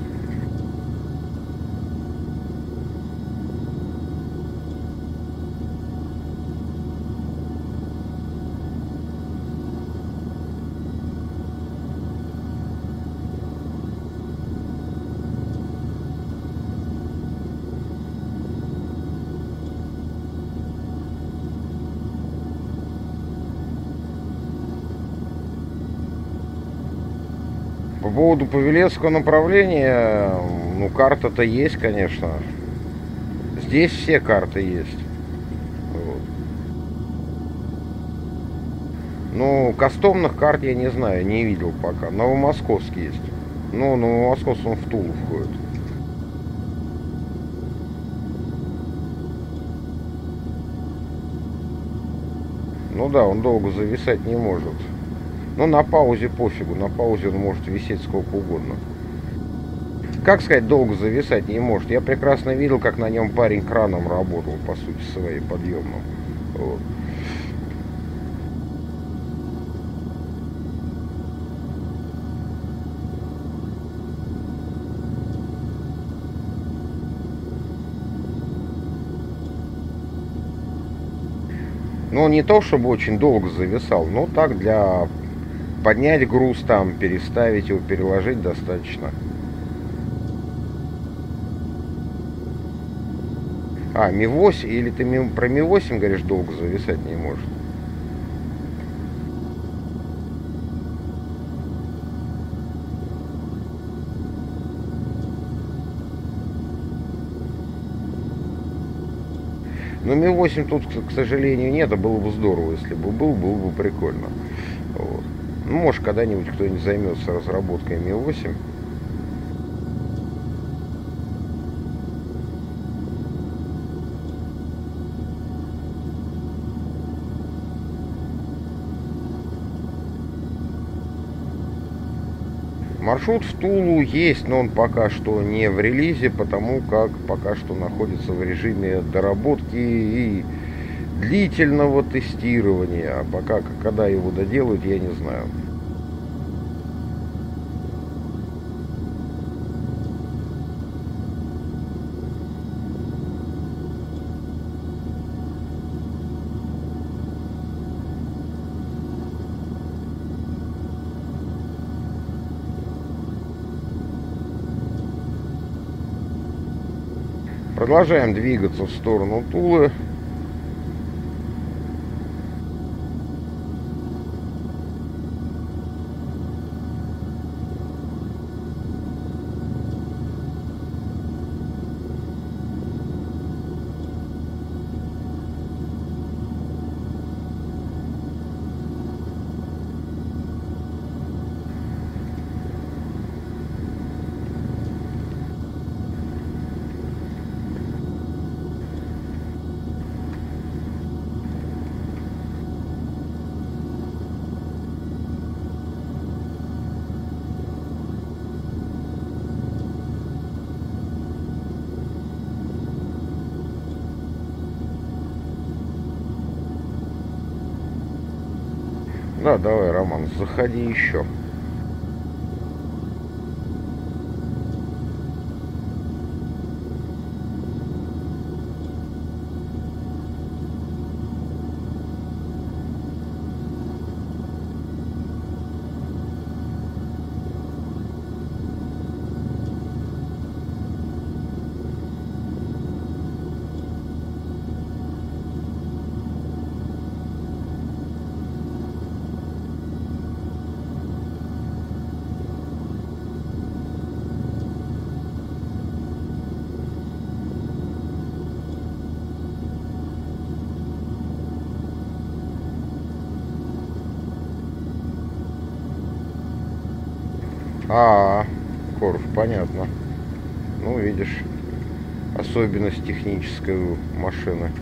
По поводу Павелецкого направления, ну, карта-то есть, конечно. Здесь все карты есть. Вот. Ну, кастомных карт я не знаю, не видел пока. Новомосковский есть. Ну, Новомосковск, он в Тулу входит. Ну да, он долго зависать не может. Но на паузе пофигу, на паузе он может висеть сколько угодно. Как сказать, долго зависать не может. Я прекрасно видел, как на нем парень краном работал, по сути своей, подъемным. Вот. Ну, не то, чтобы очень долго зависал, но так для... Поднять груз там, переставить его, переложить достаточно. А, Ми восемь, или ты ми, про Ми восемь говоришь, долго зависать не может? Но Ми восемь тут, к сожалению, нет, а было бы здорово, если бы был, было бы прикольно. Вот. Ну, может, когда-нибудь кто-нибудь займется разработкой Ми восемь. Маршрут в Тулу есть, но он пока что не в релизе, потому как пока что находится в режиме доработки и длительного тестирования. А пока, когда его доделают, я не знаю. Продолжаем двигаться в сторону Тулы. Да, давай, Роман, заходи еще. А, Корф, понятно. Ну, видишь, особенность технической машины.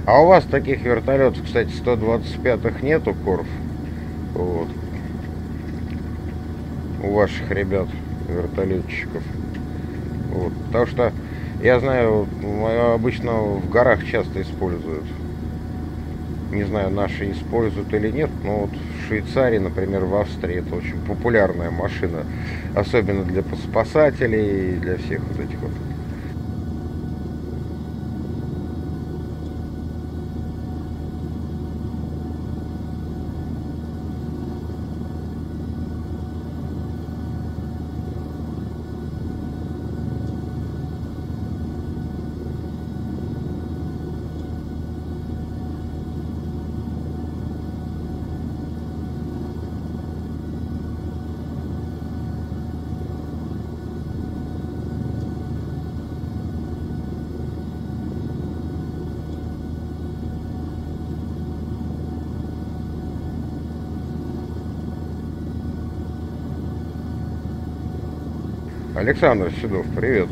А у вас таких вертолетов, кстати, сто двадцать пятых нету, Корф? Вот. У ваших ребят, вертолетчиков. Вот. Потому что я знаю, обычно в горах часто используют. Не знаю, наши используют или нет, но вот в Швейцарии, например, в Австрии это очень популярная машина. Особенно для спасателей и для всех вот этих вот. Александр Седов, привет.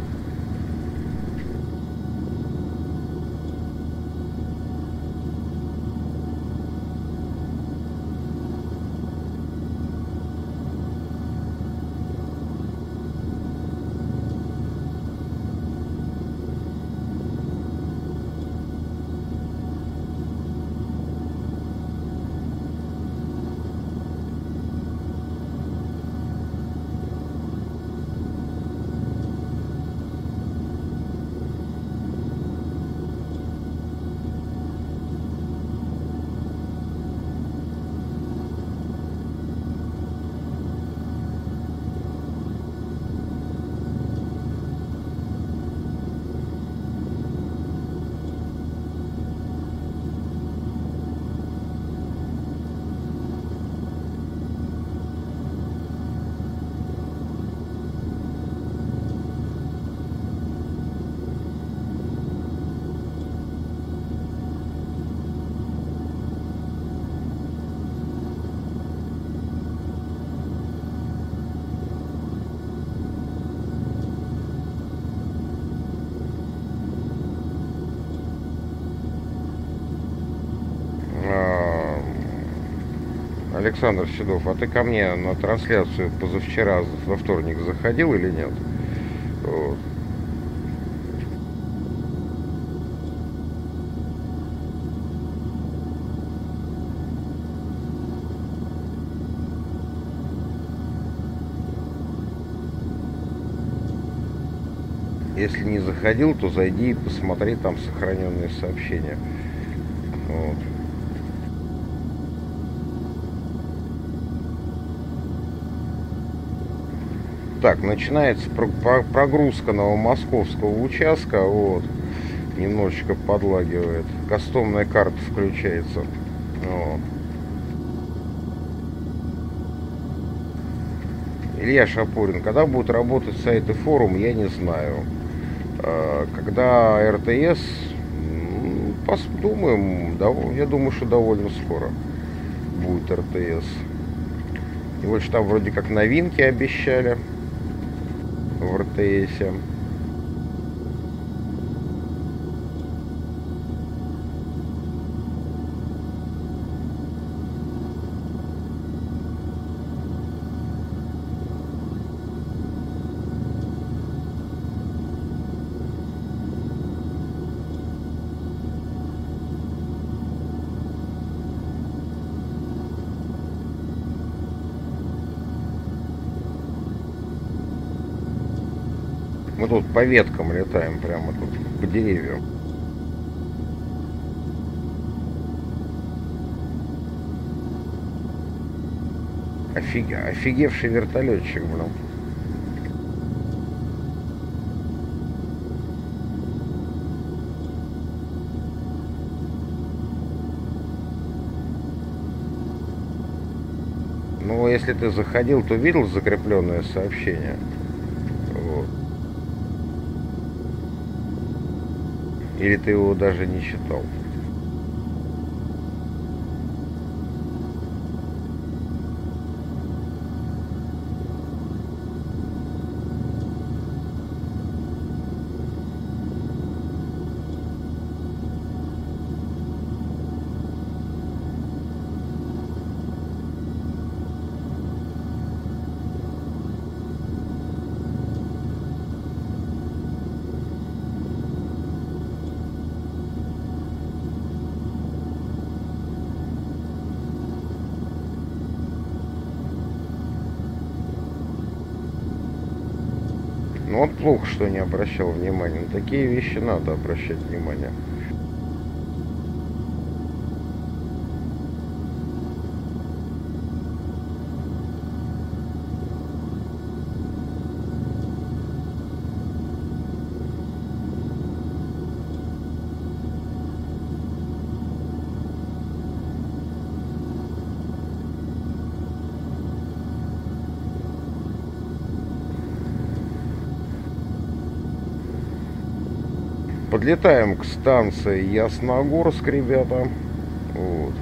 Александр Седов, а ты ко мне на трансляцию позавчера, во вторник, заходил или нет? Вот. Если не заходил, то зайди и посмотри там сохраненные сообщения. Вот. Так, начинается прогрузка новомосковского участка. Вот. Немножечко подлагивает. Кастомная карта включается. Вот. Илья Шапурин. Когда будут работать сайты форум, я не знаю. Когда эр тэ эс, подумаем, я думаю, что довольно скоро будет эр тэ эс. И вот что там вроде как новинки обещали в эр тэ эсе. Мы тут по веткам летаем, прямо тут по деревьям. Офиг... Офигевший вертолетчик, блин. Ну, если ты заходил, то видел закрепленное сообщение. Вот. Или ты его даже не читал? Вот плохо, что не обращал внимания. На такие вещи надо обращать внимание. Подлетаем к станции Ясногорск, ребята. Вот.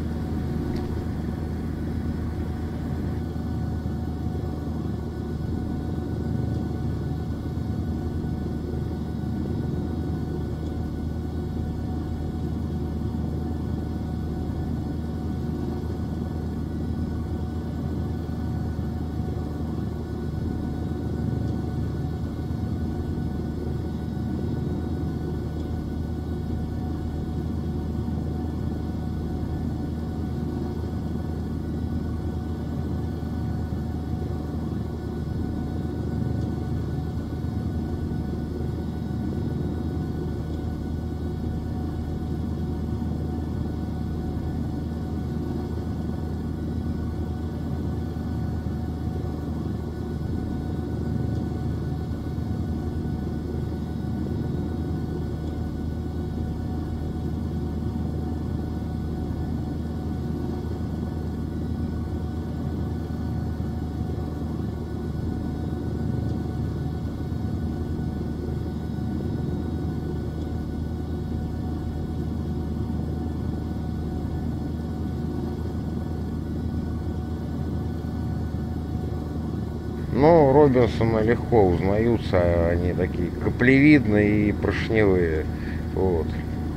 Но Робинсоны легко узнаются, они такие каплевидные и поршневые. Вот.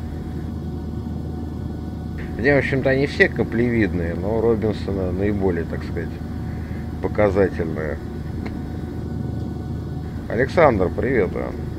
Хотя, в общем-то, они все каплевидные, но Робинсона наиболее, так сказать, показательные. Александр, привет.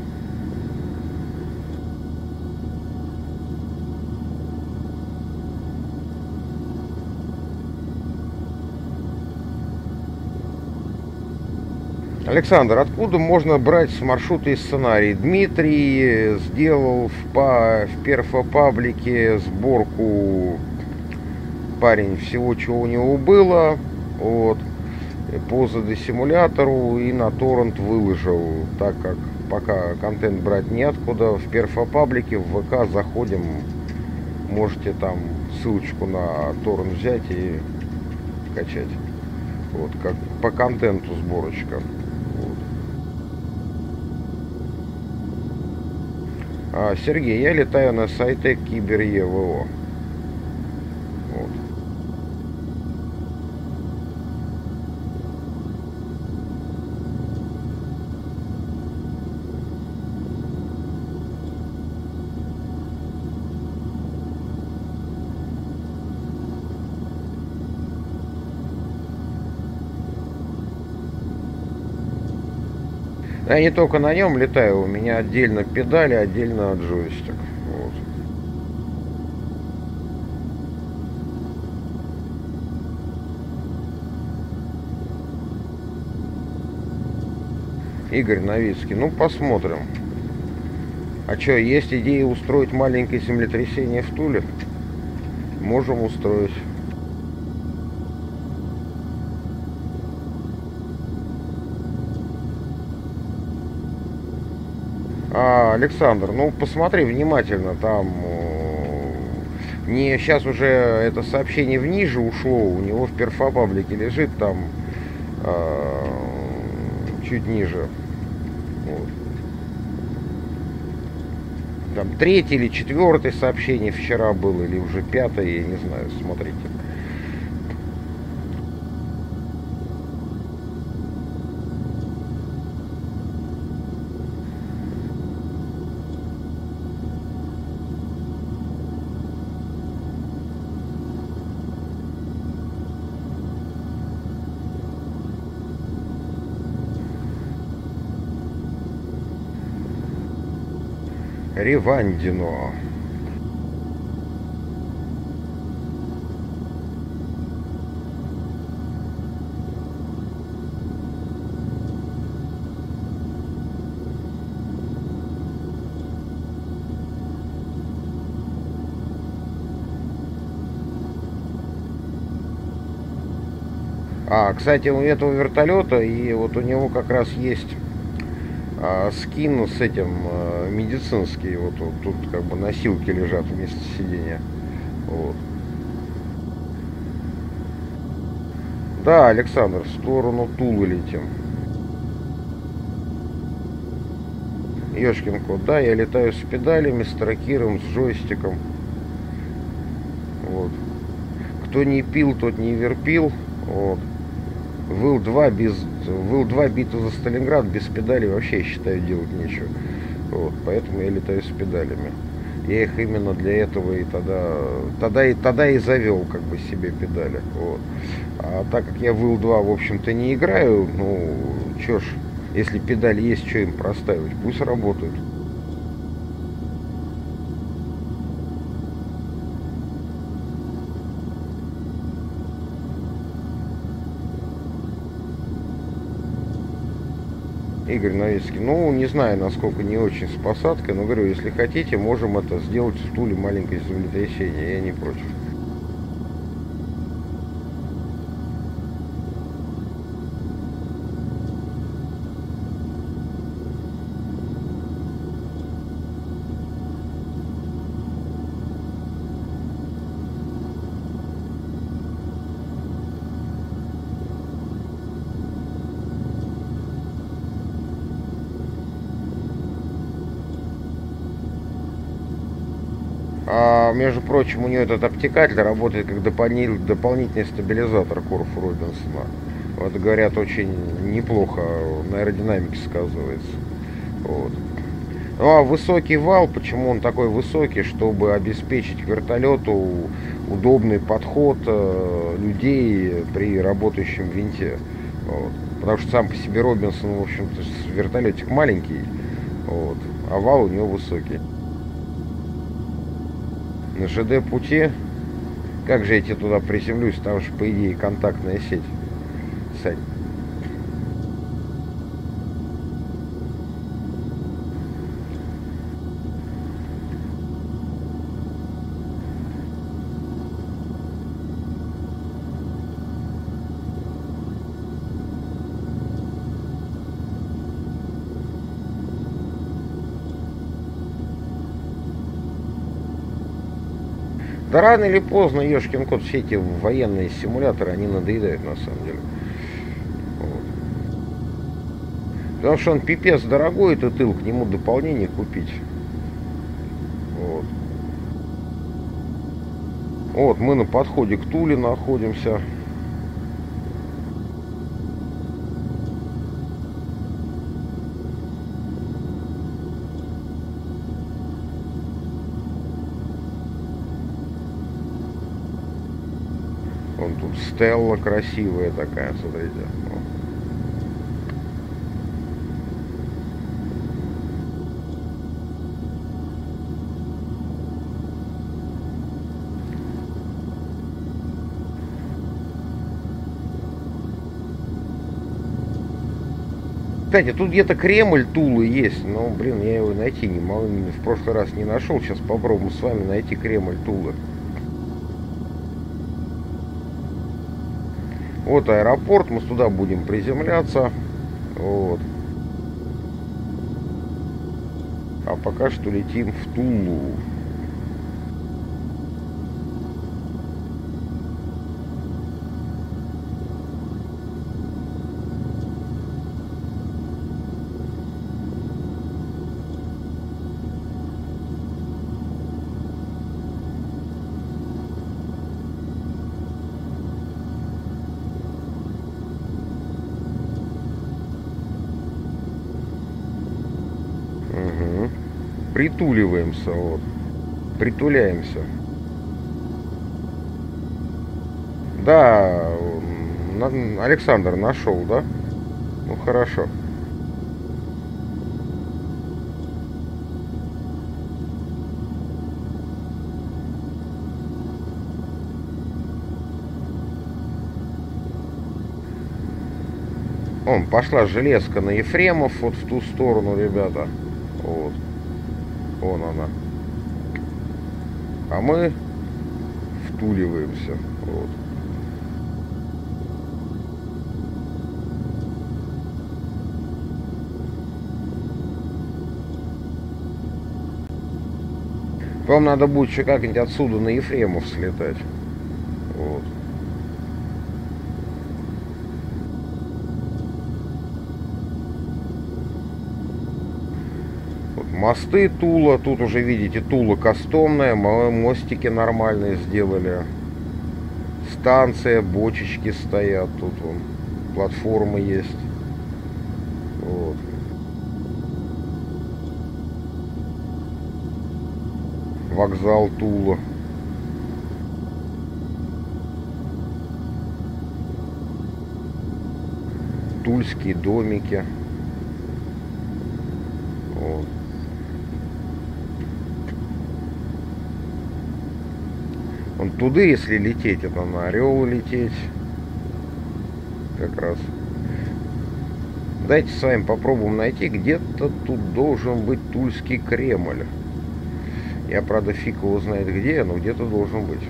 Александр, откуда можно брать с маршрута и сценарий? Дмитрий сделал в, па, в перфопаблике сборку, парень, всего, чего у него было, вот, по зэ дэ-симулятору, и на торрент выложил, так как пока контент брать неоткуда. В перфопаблике в вэ ка заходим, можете там ссылочку на торрент взять и качать. Вот, как по контенту сборочка. А, Сергей, я летаю на сайте Кибер е вэ о. Вот. Я не только на нем летаю, у меня отдельно педали, отдельно джойстик. Вот. Игорь Новицкий, ну посмотрим. А что, есть идея устроить маленькое землетрясение в Туле? Можем устроить. А, Александр, ну посмотри внимательно, там не сейчас уже это сообщение вниже ушло, у него в перфопаблике лежит там э, чуть ниже. Вот. Там третье или четвертое сообщение вчера было, или уже пятое, я не знаю, смотрите. Ревандино. А, кстати, у этого вертолета, и вот у него как раз есть а, скин с этим а, медицинский. Вот, вот тут как бы носилки лежат вместо сидения. Вот. Да, Александр, в сторону Тулы летим. Ёшкин кот, да, я летаю с педалями, с тракиром, с джойстиком. Вот. Кто не пил, тот не верпил. Вот. вэ эл два без вэ эл два битва за Сталинград без педалей вообще, я считаю, делать нечего. Вот. Поэтому я летаю с педалями. Я их именно для этого и тогда, тогда и тогда и завел как бы себе педали. Вот. А так как я в вэ эл два, в общем-то, не играю, ну, чё ж, если педали есть, что им проставить, пусть работают. Игорь Новицкий, ну, не знаю, насколько не очень с посадкой, но говорю, если хотите, можем это сделать в Туле, маленькое землетрясение, я не против. А, между прочим, у нее этот обтекатель работает как дополнительный, дополнительный стабилизатор Корфу Робинсона. Вот, говорят, очень неплохо на аэродинамике сказывается. Вот. Ну а высокий вал, почему он такой высокий? Чтобы обеспечить вертолету удобный подход э, людей при работающем винте. Вот. Потому что сам по себе Робинсон, в общем-то, вертолетик маленький, вот, а вал у него высокий. На ЖД пути, как же я тебе туда приземлюсь, там же по идее контактная сеть, Сань. Да рано или поздно, ешкин кот, все эти военные симуляторы, они надоедают на самом деле. Вот. Потому что он пипец дорогой, этот тыл, к нему дополнение купить. Вот. Вот, мы на подходе к Туле находимся. Вон тут стелла красивая такая, смотрите. Кстати, тут где-то Кремль Тулы есть, но, блин, я его найти не могу, в прошлый раз не нашел, сейчас попробуем с вами найти Кремль Тулы. Вот аэропорт, мы сюда будем приземляться. Вот. А пока что летим в Тулу. Угу. Притуливаемся, вот. Притуляемся. Да, Александр нашел, да? Ну хорошо. Вон, пошла железка на Ефремов, вот в ту сторону, ребята. Вот. Вон она. А мы втуливаемся. Вот. Вам надо будет еще как-нибудь отсюда на Ефремов слетать. Вот. Вот мосты Тула. Тут уже видите, Тула кастомная. Мостики нормальные сделали. Станция, бочечки стоят. Тут вон платформы есть. Вот. Вокзал Тула. Тульские домики. Вот. Вон туда, если лететь, это на Орел лететь. Как раз. Давайте с вами попробуем найти. Где-то тут должен быть Тульский Кремль. Я, правда, фиг его знает где, но где-то должен быть.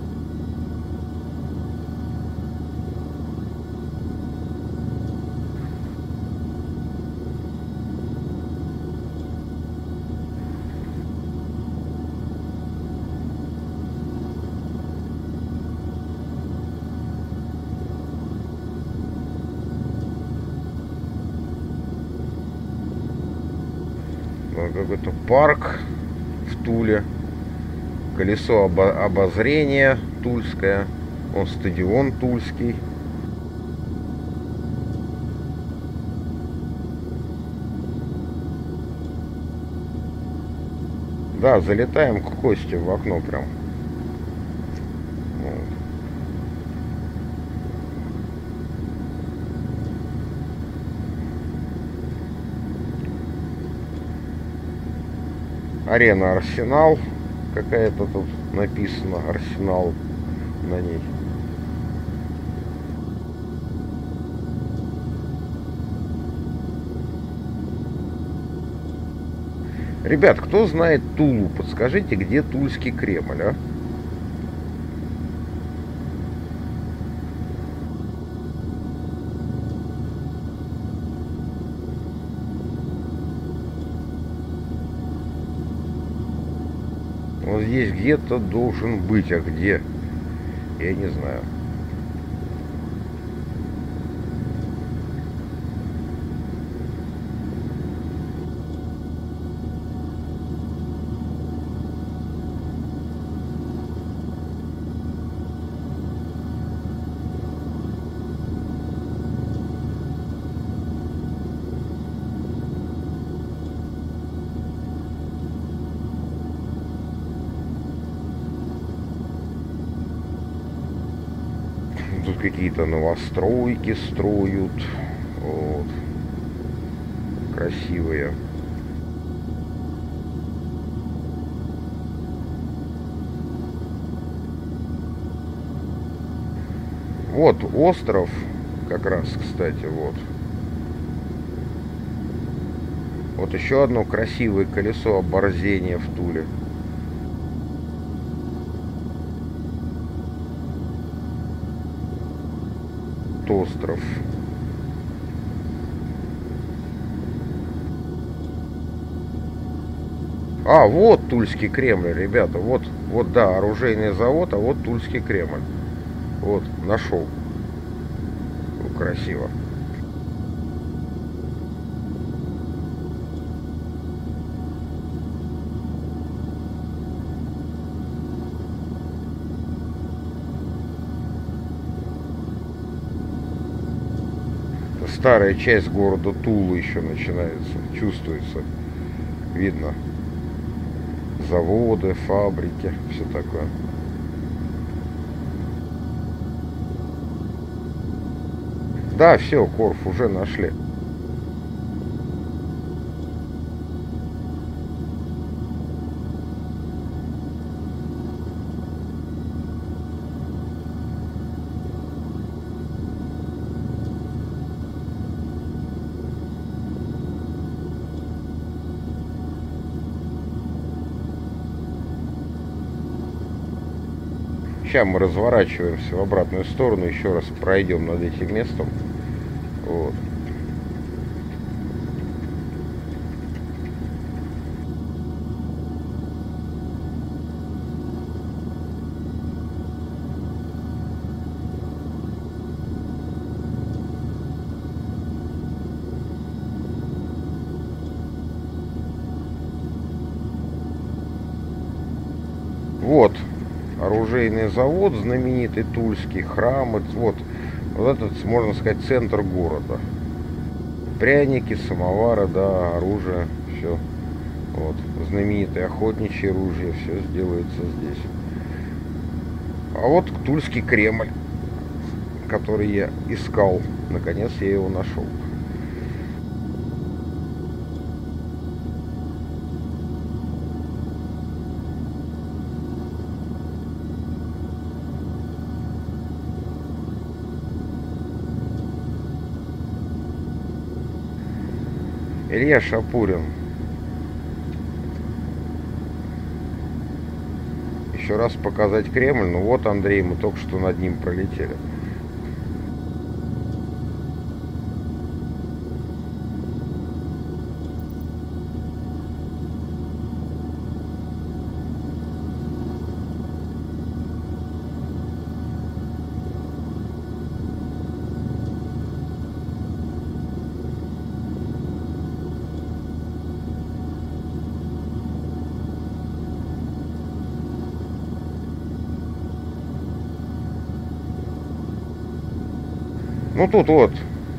Какой-то парк в Туле. Колесо обо обозрения тульское. Он стадион тульский. Да, залетаем к Косте в окно прям. Вот. Арена Арсенал. Какая-то тут написано Арсенал на ней. Ребят, кто знает Тулу, подскажите, где Тульский Кремль, а? Вот здесь где-то должен быть, а где? Я не знаю. Тут какие-то новостройки строят. Вот. Красивые. Вот остров, как раз, кстати, вот. Вот еще одно красивое колесо обозрения в Туле. Остров. А, вот Тульский Кремль, ребята. Вот, вот, да, оружейный завод, а вот Тульский Кремль. Вот, нашел. Ну, красиво. Старая часть города Тула еще начинается, чувствуется, видно заводы, фабрики, все такое. Да, все, Корф уже нашли. Сейчас мы разворачиваемся в обратную сторону, еще раз пройдем над этим местом. Вот. Вот оружейный завод, знаменитый Тульский, храм. Вот, вот этот, можно сказать, центр города. Пряники, самовары, да, оружие, все. Вот, знаменитые охотничьи ружья, все сделается здесь. А вот Тульский Кремль, который я искал. Наконец я его нашел. Илья Шапурин. Еще раз показать Кремль. Ну вот, Андрей, мы только что над ним пролетели. Ну тут вот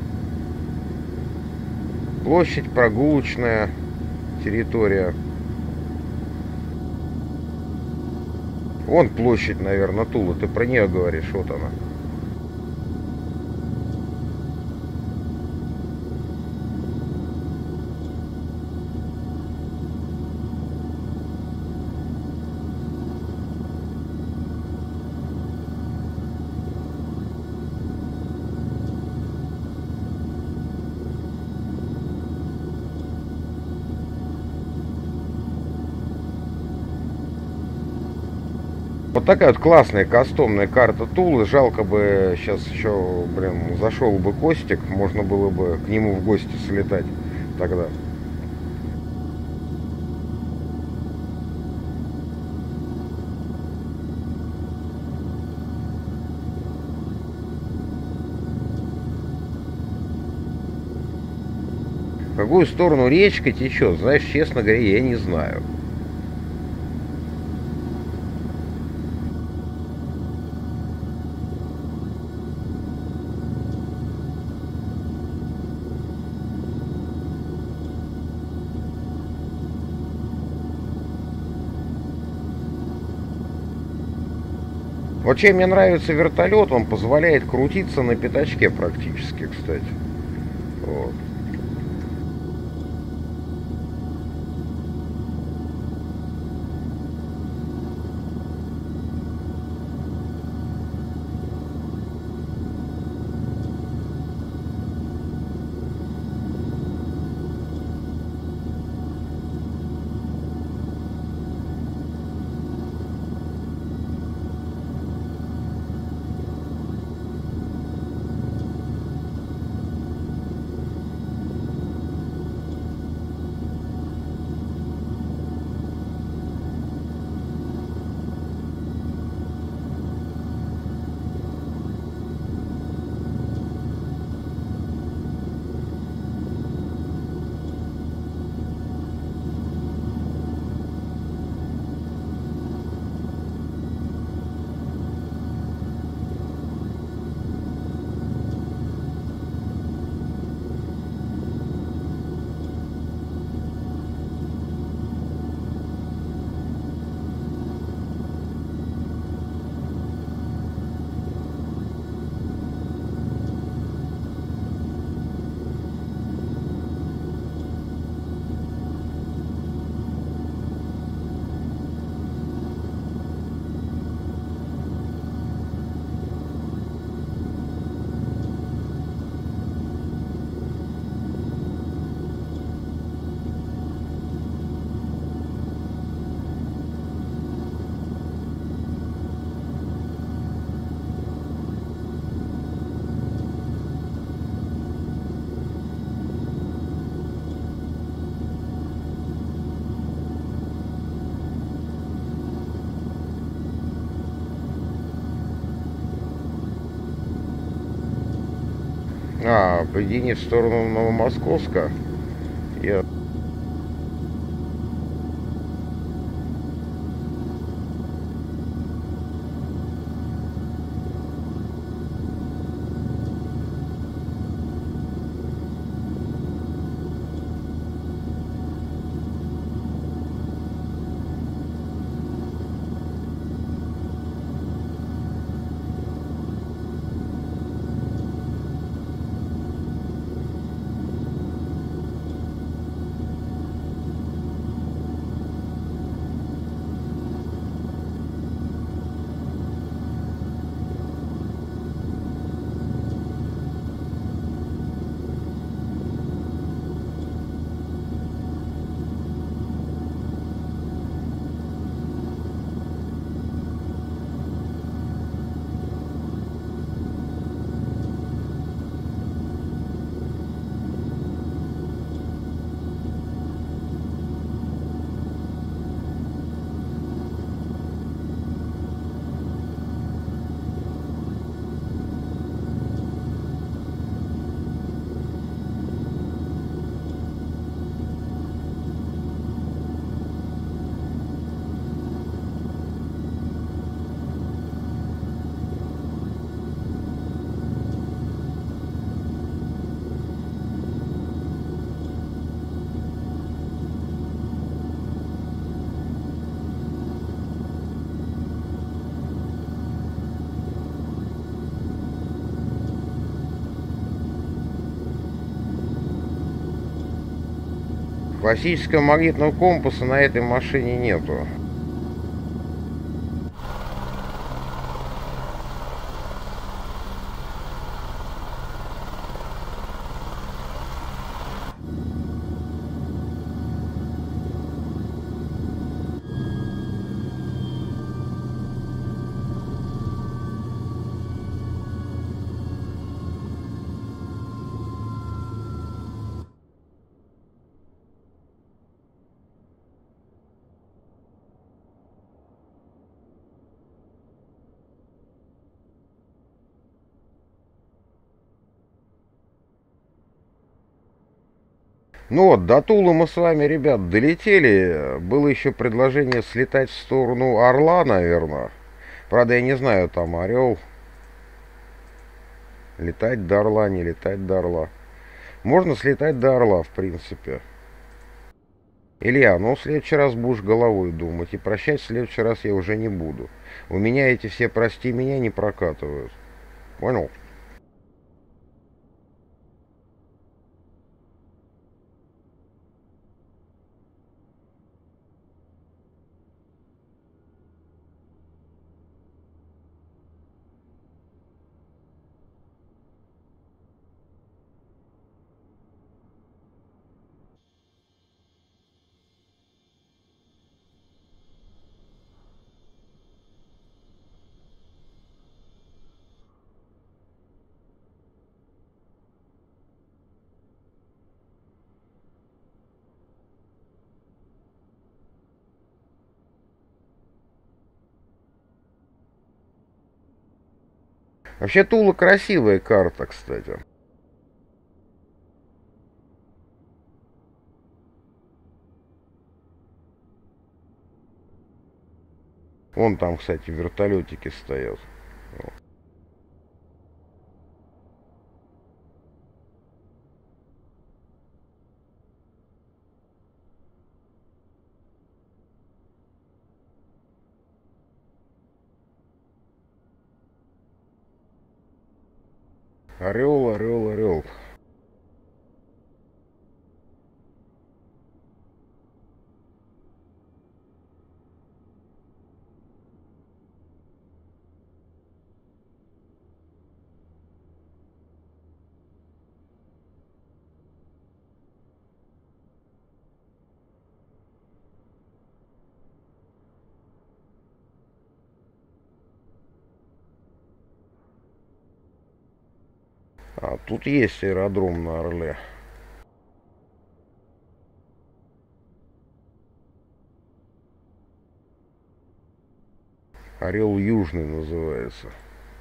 площадь, прогулочная территория. Вон площадь, наверное, Тула. Ты про нее говоришь, вот она. Вот такая вот классная кастомная карта Тулы. Жалко бы сейчас еще, блин, зашел бы Костик. Можно было бы к нему в гости слетать тогда. В какую сторону речка течет, знаешь, честно говоря, я не знаю. Вот чем мне нравится вертолет, он позволяет крутиться на пятачке практически, кстати. Вот. А, пойди в сторону Новомосковска. Я... Классического магнитного компаса на этой машине нету. Ну вот, до Тулы мы с вами, ребят, долетели. Было еще предложение слетать в сторону Орла, наверное. Правда, я не знаю, там Орел. Летать до Орла, не летать до Орла. Можно слетать до Орла, в принципе. Илья, ну в следующий раз будешь головой думать. И прощать в следующий раз я уже не буду. У меня эти все «прости меня» не прокатывают. Понял? Вообще Тула красивая карта, кстати. Вон там, кстати, вертолетики стоят. Орел, орел, орел. А тут есть аэродром на Орле. Орел Южный называется.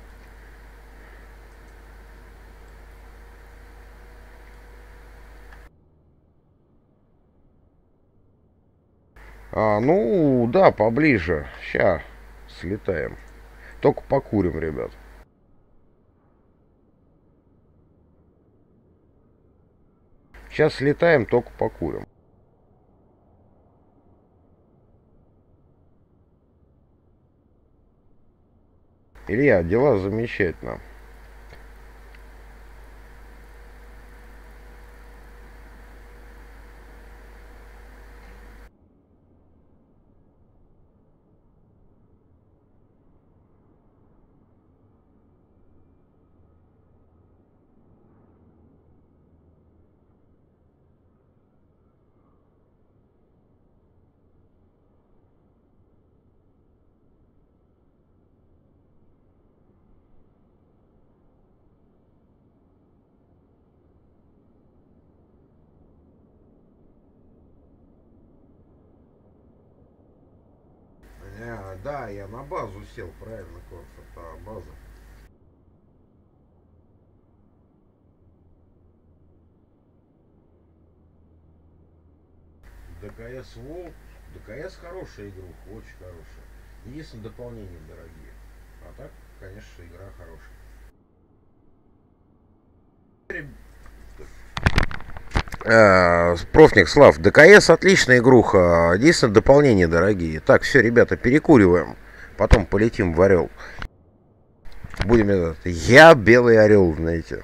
А, ну, да, поближе. Ща слетаем. Только покурим, ребят. Сейчас слетаем, только покурим. Илья, дела замечательно. А, да, я на базу сел, правильно, Корф, это база. ДКС Волк. ДКС хорошая игруха, очень хорошая. Единственное, дополнения дорогие. А так, конечно, игра хорошая. Э, Профник, Слав, ДКС отличная игруха, единственное, дополнения дорогие. Так, все, ребята, перекуриваем. Потом полетим в Орел. Будем этот. Я белый орел, знаете.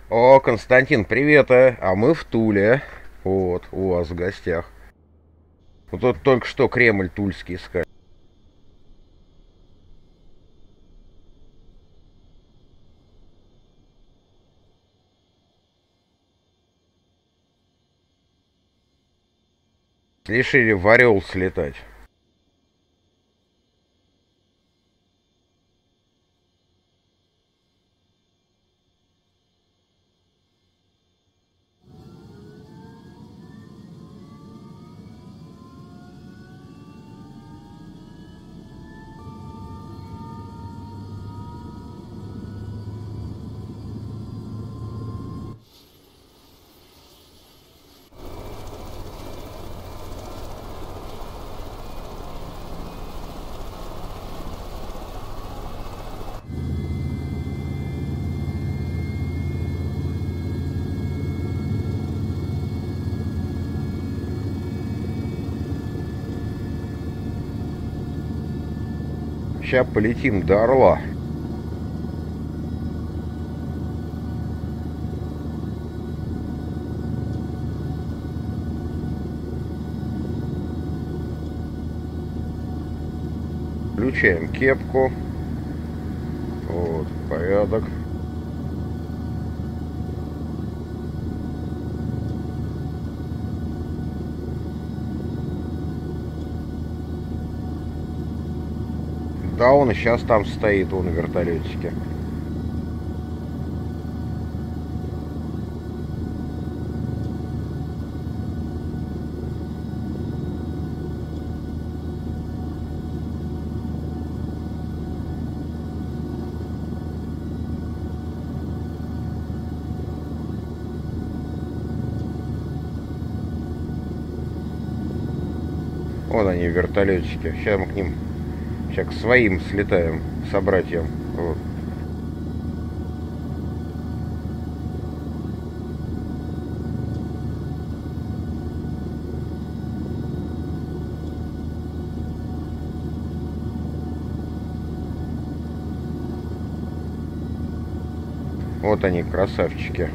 О, Константин, привет, а, а мы в Туле. Вот, у вас в гостях. Вот тут только что Кремль тульский искали. Решили в Орел слетать. Сейчас полетим до Орла. Включаем кепку. Вот, порядок. Да, он и сейчас там стоит, он на вертолетике. Вон они, вертолетчики. Сейчас мы к ним, сейчас к своим слетаем, собратьям. Вот. Вот они, красавчики.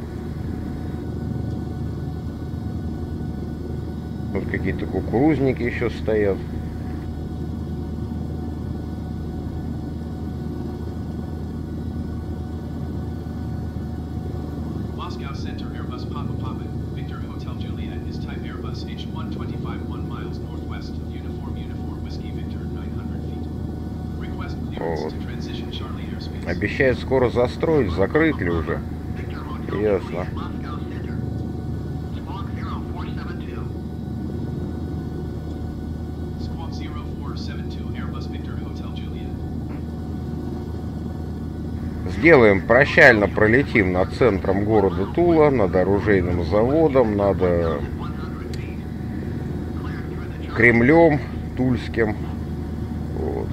Вот какие-то кукурузники еще стоят. Moscow Center Airbus Papa Papa, Victor Hotel Juliet is type Airbus H one twenty-five one miles northwest, uniform uniform whiskey Victor nine hundred feet. Request clearance to transition Charlie airspace. Обещают скоро застроить, закрыть ли уже? Ясно. Сделаем прощально, пролетим над центром города Тула, над оружейным заводом, над Кремлем Тульским. Вот.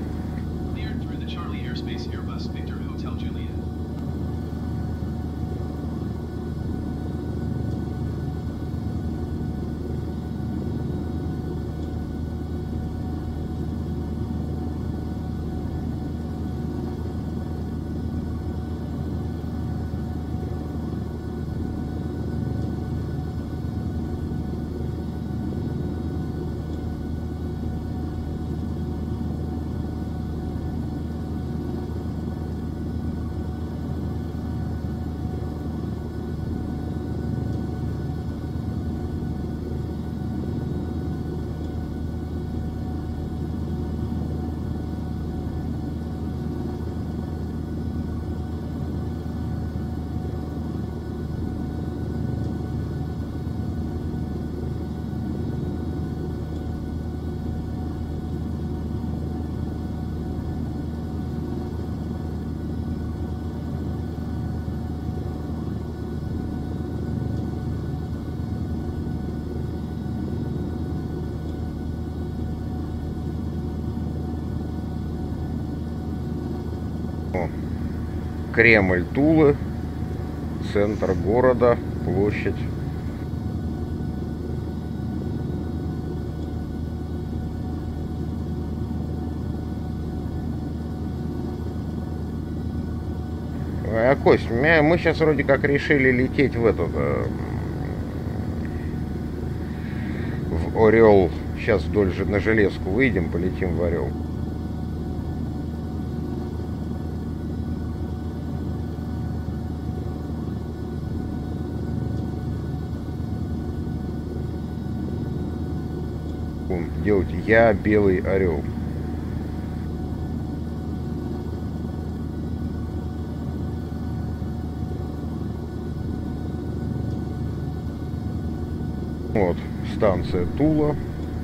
Кремль Тулы, центр города, площадь. А, Кость, мы сейчас вроде как решили лететь в этот... Э, в Орел. Сейчас вдоль же на железку выйдем, полетим в Орел. Делайте я белый орел. Вот, станция Тула.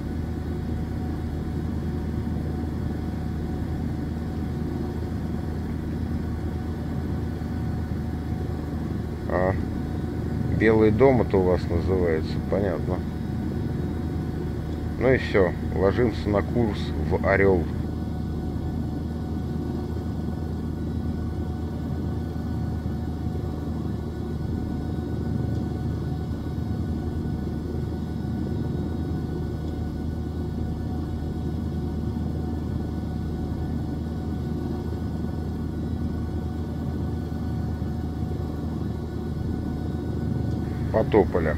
А, Белый дом это у вас называется, понятно. Ну и все, ложимся на курс в Орел. Потопали.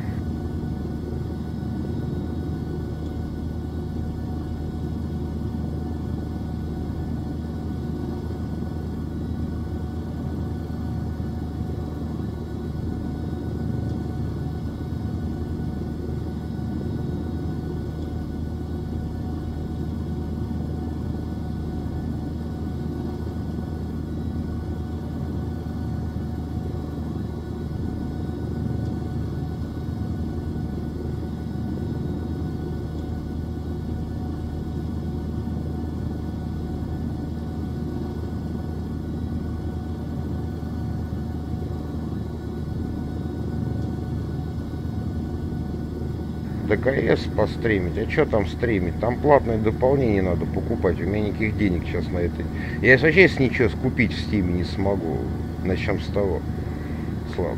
ДКС постримить. А что там стримить? Там платное дополнение надо покупать. У меня никаких денег сейчас на это. Я вообще с ничего скупить в стиме не смогу. Начнем с того. Слав.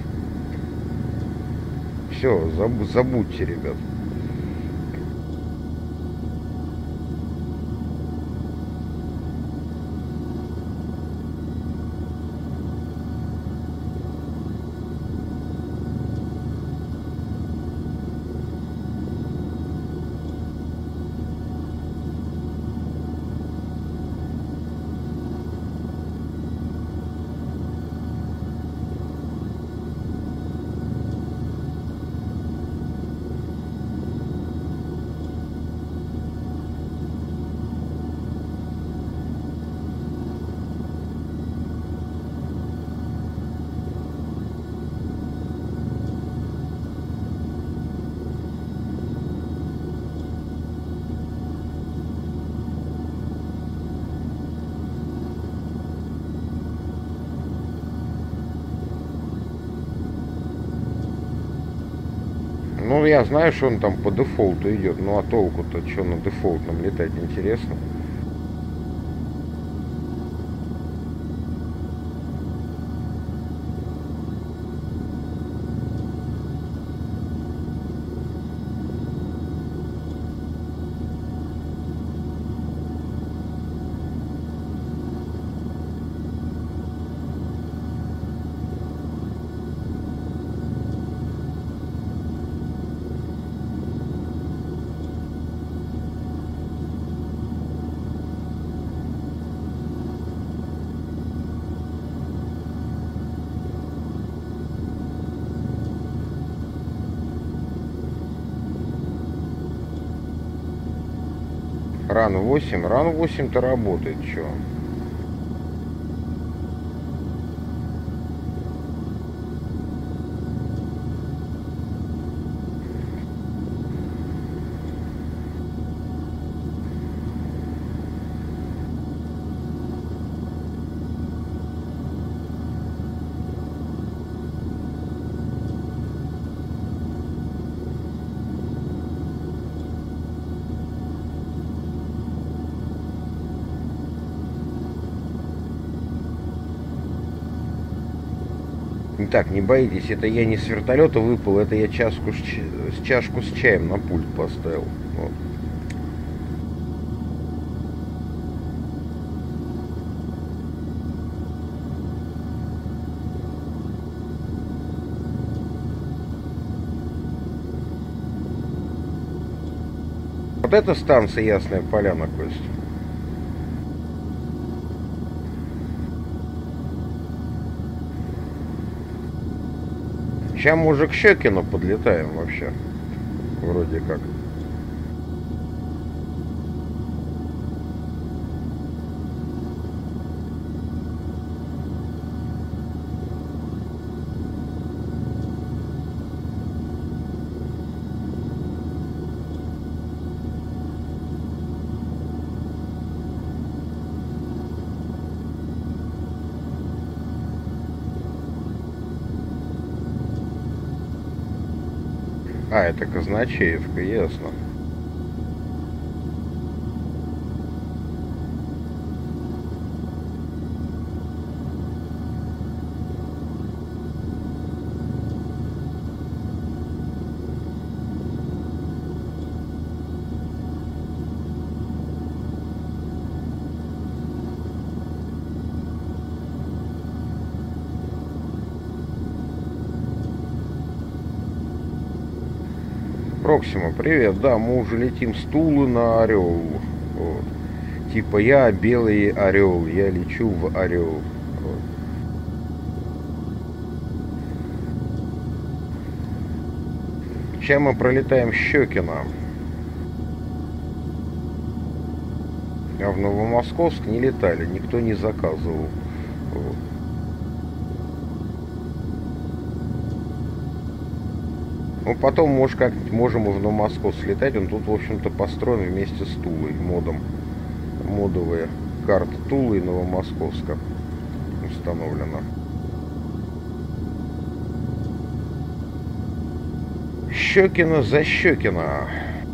Все, забудь, забудьте, ребят. Ну, я знаю, что он там по дефолту идет. Ну, а толку-то, что на дефолтном летать, интересно. Ран восемь. Ран восемь-то работает, чё? Так, не боитесь, это я не с вертолета выпал, это я чашку с, ч... с чашку с чаем на пульт поставил. Вот. эта станция Ясная Поляна, Кость? Сейчас мы уже к Щекину подлетаем вообще. Вроде как. А, это Казначеевка, ясно. Проксима, привет. Да, мы уже летим с Тулы на Орел. Вот. Типа я белый орел, я лечу в Орел. Вот. Сейчас мы пролетаем Щекино. А в Новомосковск не летали, никто не заказывал. Вот. Ну, потом, может, как-нибудь можем и в Новомосковск слетать. Он тут, в общем-то, построен вместе с Тулой, модом. Модовые карты Тулы и Новомосковска установлено. Щекино за Щекино.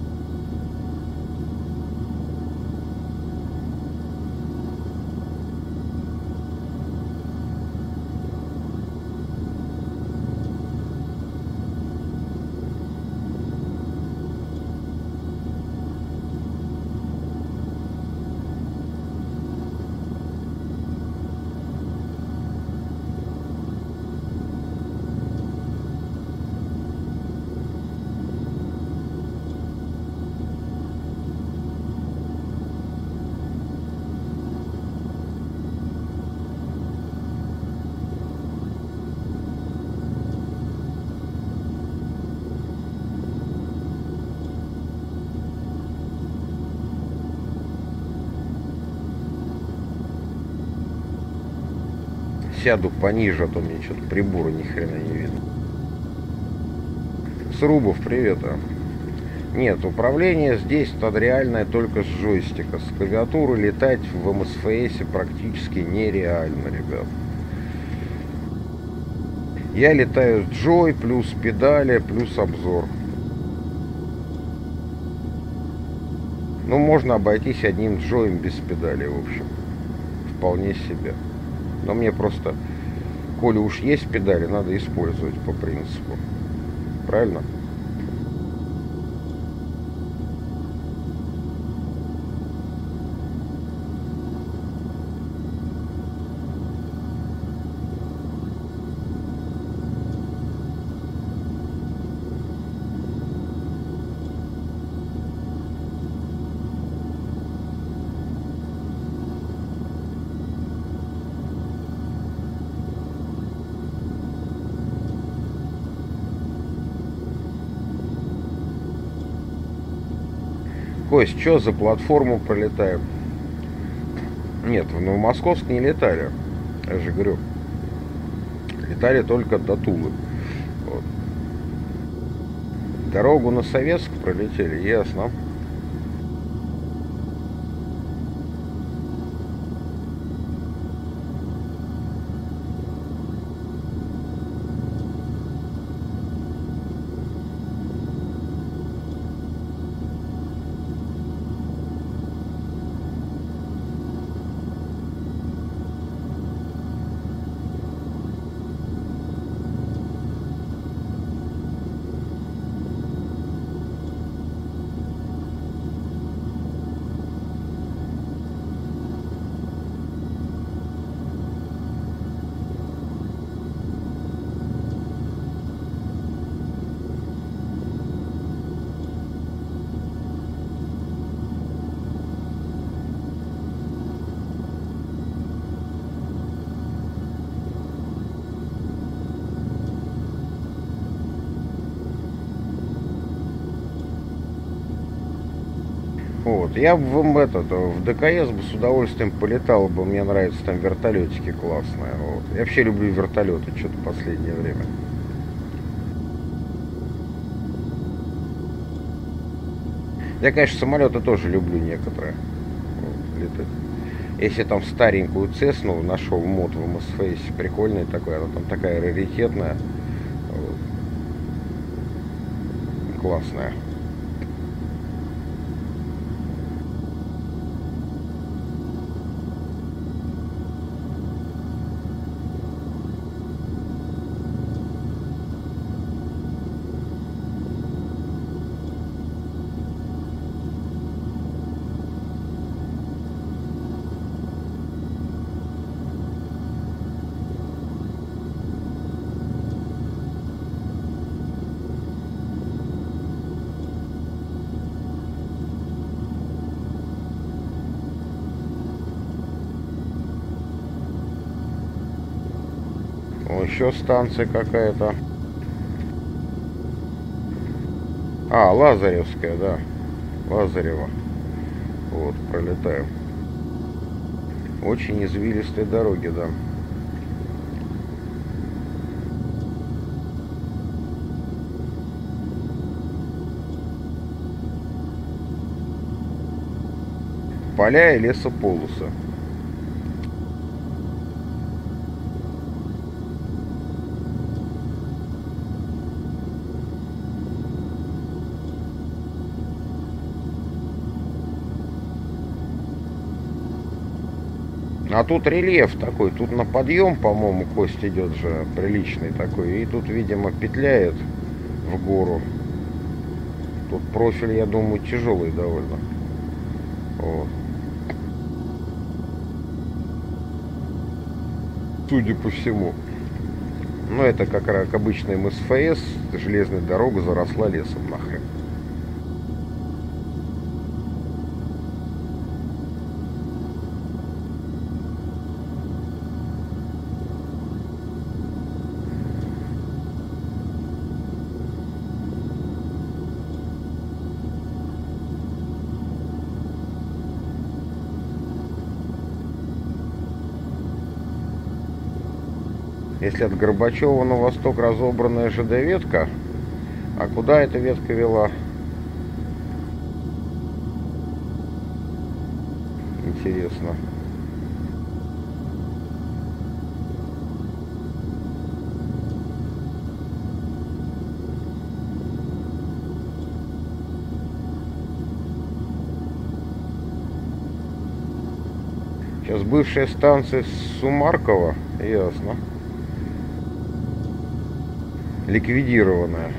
Сяду пониже, а то мне что-то прибора ни хрена не видно. Срубов, привет. А. Нет, управление здесь реальное только с джойстика. С клавиатуры летать в эм эс эф эс практически нереально, ребят. Я летаю с джой, плюс педали, плюс обзор. Ну, можно обойтись одним джоем без педали, в общем. Вполне себе. Но мне просто, коли уж есть педали, надо использовать по принципу. Правильно? Кость, что за платформу пролетаем? Нет, в Новомосковск не летали. Я же говорю. Летали только до Тулы. Вот. Дорогу на Советск пролетели, ясно. Вот. Я бы в, этот, в ДКС бы с удовольствием полетал бы, мне нравятся там вертолетики классные. Вот. Я вообще люблю вертолеты, что-то в последнее время. Я, конечно, самолеты тоже люблю некоторые. Вот, летать. Если там старенькую Цесну нашел мод в эм эс эф эс, прикольный такой, она там такая раритетная. Вот. Классная. О, еще станция какая-то. А, Лазаревская, да. Лазарева. Вот, пролетаем. Очень извилистые дороги, да. Поля и лесополосы. А тут рельеф такой, тут на подъем, по-моему, кость идет же приличный такой. И тут, видимо, петляет в гору. Тут профиль, я думаю, тяжелый довольно. Вот. Судя по всему. Ну, это как, как обычный эм эс эф эс, железная дорога заросла лесом нахрен. Если от Горбачева на восток разобранная ЖД-ветка, а куда эта ветка вела? Интересно. Сейчас бывшая станция Сумаркова, ясно. Ликвидированная.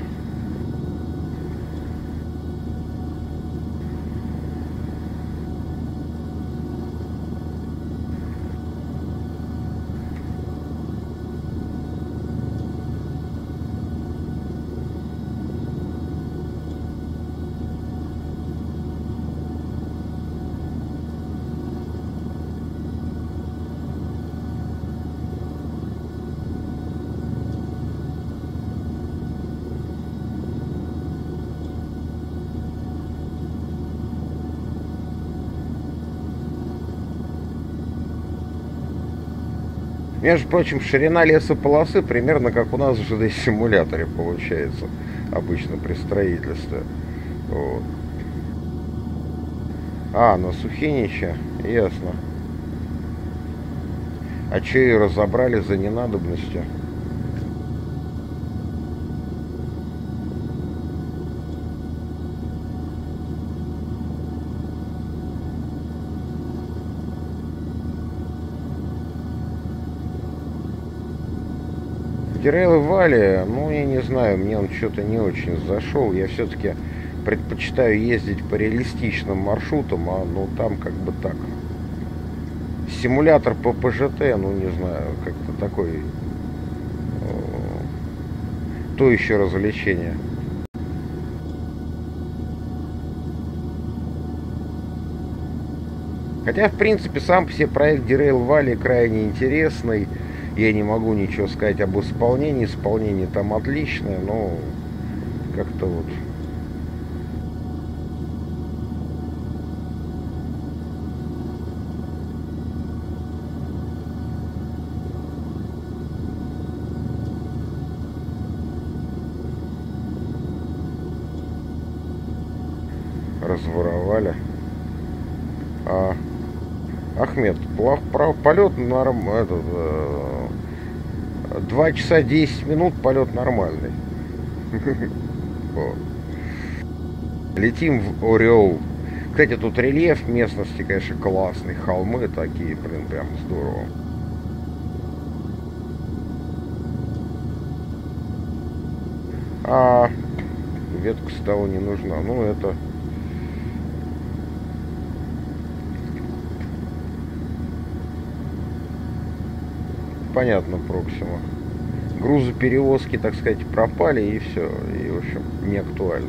Между прочим, ширина лесополосы примерно как у нас в ЖД-симуляторе получается обычно при строительстве. Вот. А, на Сухинича, ясно. А че ее разобрали за ненадобностью? Деревья Вали, ну, я не знаю, мне он что-то не очень зашел. Я все-таки предпочитаю ездить по реалистичным маршрутам, а ну там как бы так. Симулятор по ПЖТ, ну не знаю, как-то такой, то еще развлечение. Хотя, в принципе, сам по себе проект Derail Valley крайне интересный. Я не могу ничего сказать об исполнении. Исполнение там отличное, но как-то вот... своровали. А, Ахмед, плав, прав, полет норм, этот, э, два часа десять минут, полет нормальный. Летим в Ореол. Кстати, тут рельеф местности, конечно, классный. Холмы такие, блин, прям здорово. А ветка стала не нужна. Ну, это... Понятно, Проксима. Грузоперевозки, так сказать, пропали, и все. И, в общем, не актуально.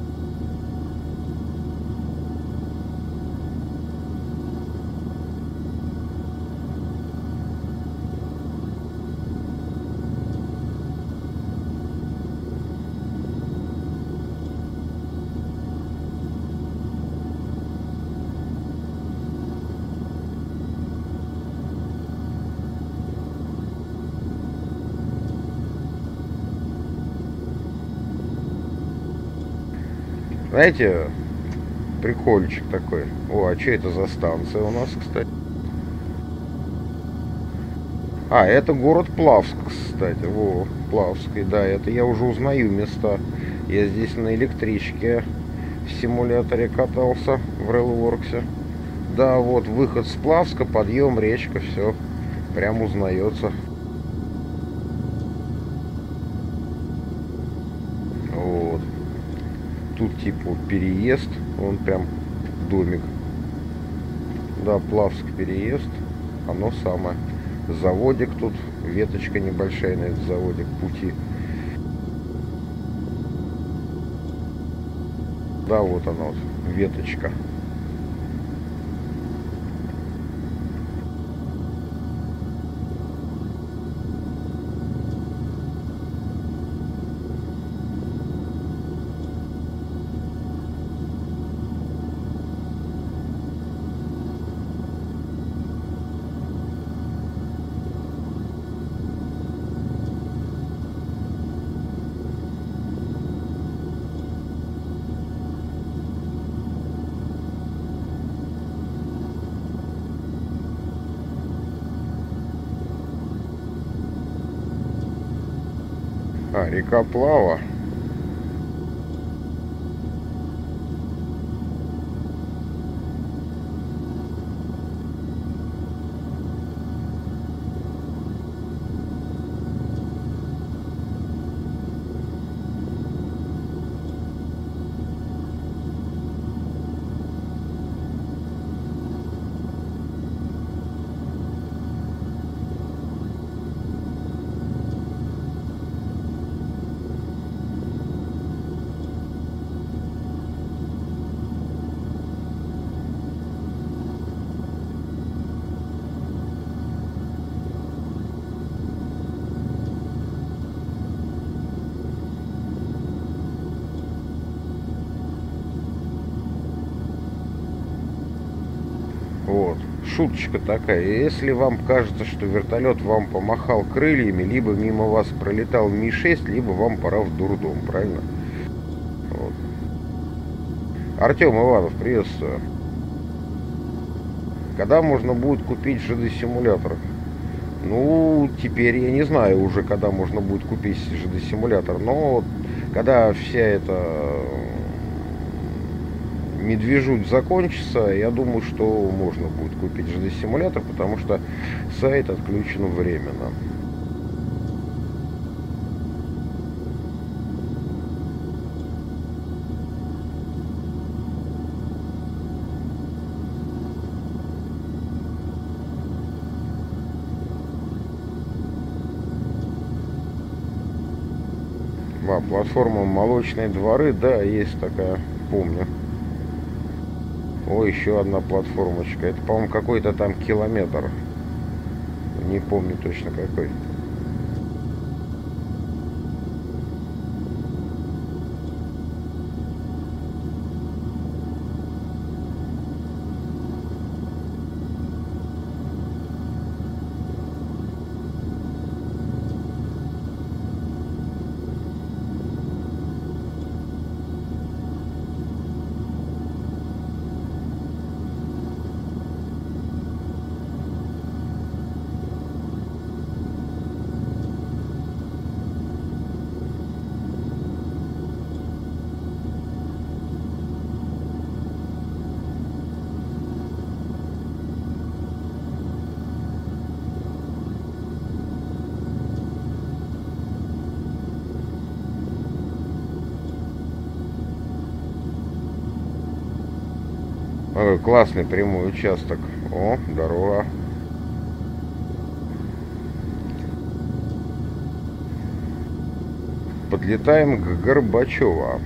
Знаете, прикольчик такой. О, а что это за станция у нас, кстати? А, это город Плавск, кстати. Во, Плавский, да, это я уже узнаю места. Я здесь на электричке в симуляторе катался, в Railworks. Да, вот, выход с Плавска, подъем, речка, все. Прям узнается. Вот. Тут типа переезд, вон прям домик. Да, Плавск переезд, оно самое. Заводик тут, веточка небольшая на этот заводик пути. Да, вот она вот, веточка. А, река Плава. Вот. Шуточка такая. Если вам кажется, что вертолет вам помахал крыльями, либо мимо вас пролетал Ми шесть, либо вам пора в дурдом, правильно? Вот. Артем Иванов, приветствую. Когда можно будет купить ЖД-симулятор? Ну, теперь я не знаю уже, когда можно будет купить ЖД-симулятор, но когда вся эта медвежуть закончится, я думаю, что можно будет купить ЖД-симулятор, потому что сайт отключен временно. А, платформа Молочные дворы, да, есть такая, помню. О, еще одна платформочка. Это, по-моему, какой-то там километр. Не помню точно какой. Ой, классный прямой участок. О, дорога. Подлетаем к Горбачева.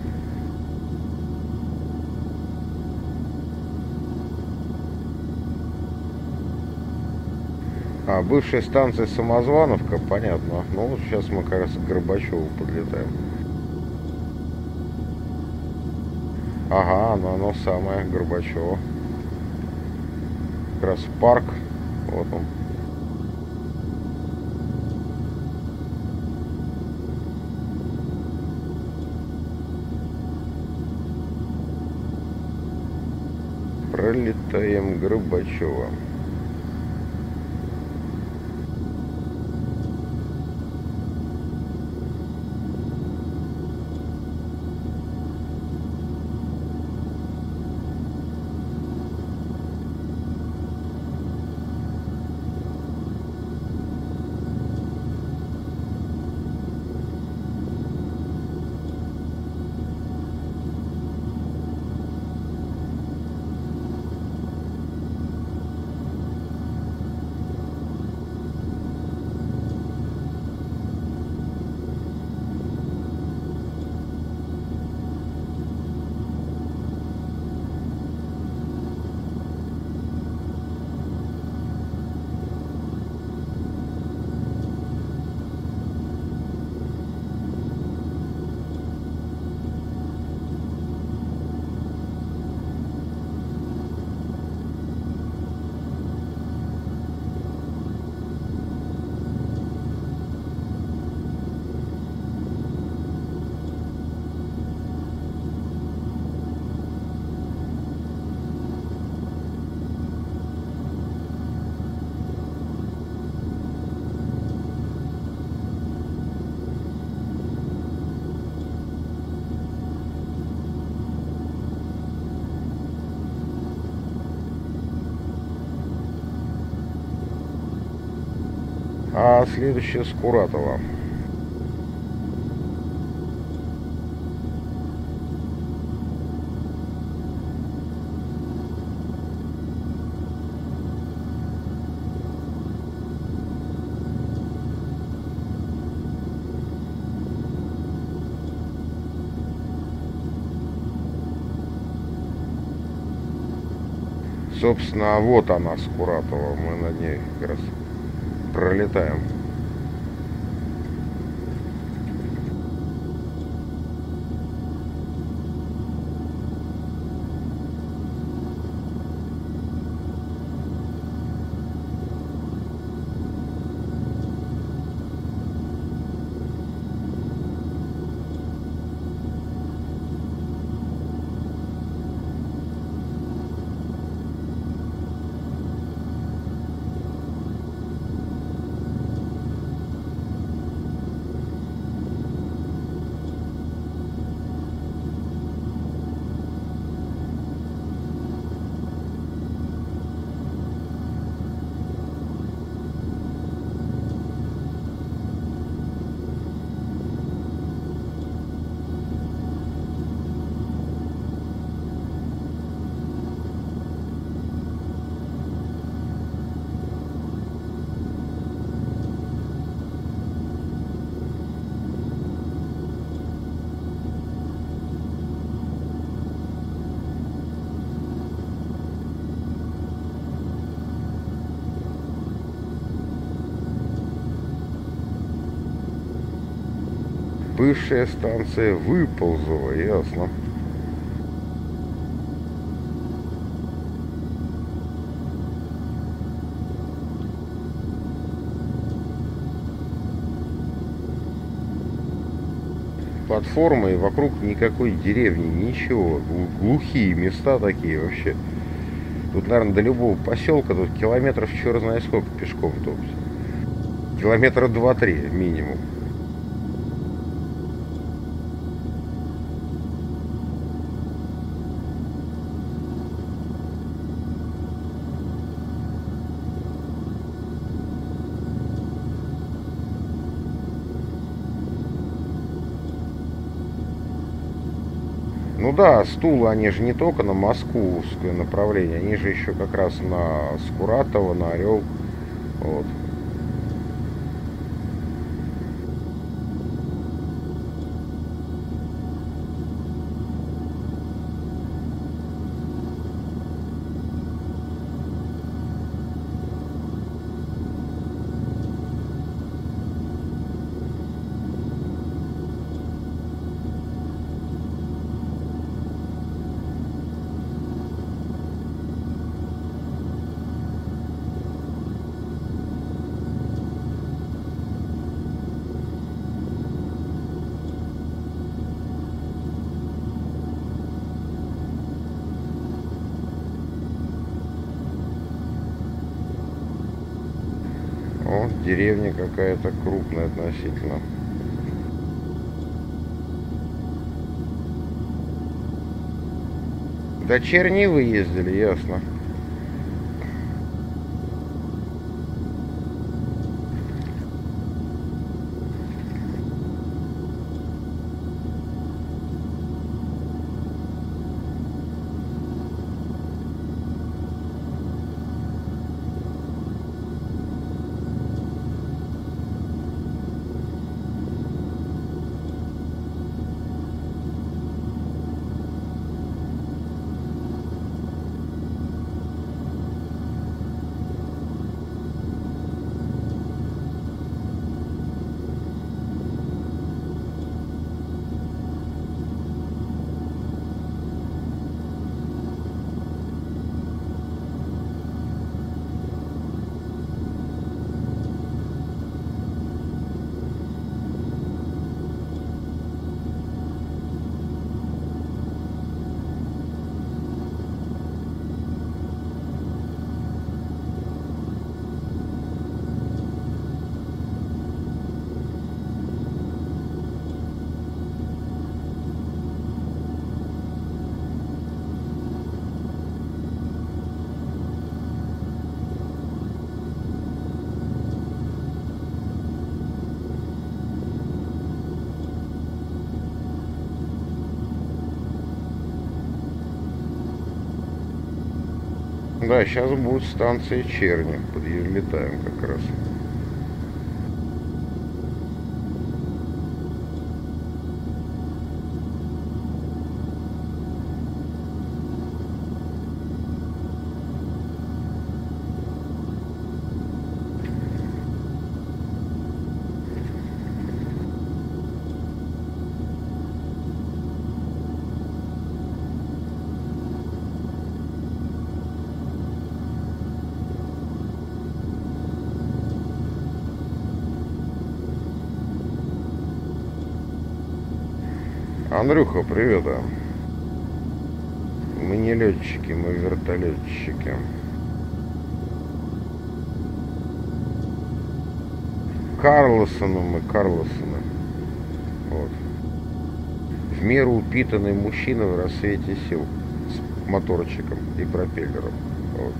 А, бывшая станция Самозвановка, понятно. Ну, вот сейчас мы как раз к Горбачеву подлетаем. Ага, оно, оно самое, Горбачево. Как раз парк. Вот он. Пролетаем Горбачева. А следующая Скуратова. Собственно, вот она, Скуратова. Мы над ней как раз пролетаем. Бывшая станция Выползова, ясно. Платформа, и вокруг никакой деревни, ничего. Глухие места такие вообще. Тут, наверное, до любого поселка тут километров черт знает сколько пешком топать. Километра два-три минимум. Ну да, Стула, они же не только на московское направление, они же еще как раз на Скуратово, на Орел. Вот. О, деревня какая-то крупная относительно. До Чернивы ездили, ясно. Да, сейчас будет станция Черни. Подлетаем как раз. Андрюха, привет. А. Мы не летчики, мы вертолетчики. Карлсону мы, Карлсоны. Вот. В меру упитанный мужчина в рассвете сил. С моторчиком и пропеллером. Вот.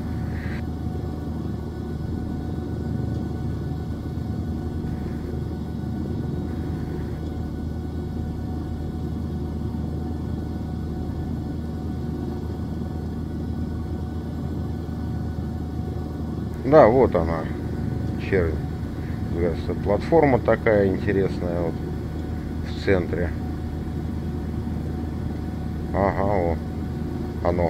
Да, вот она, Чернь. Платформа такая интересная вот в центре. Ага, о, оно.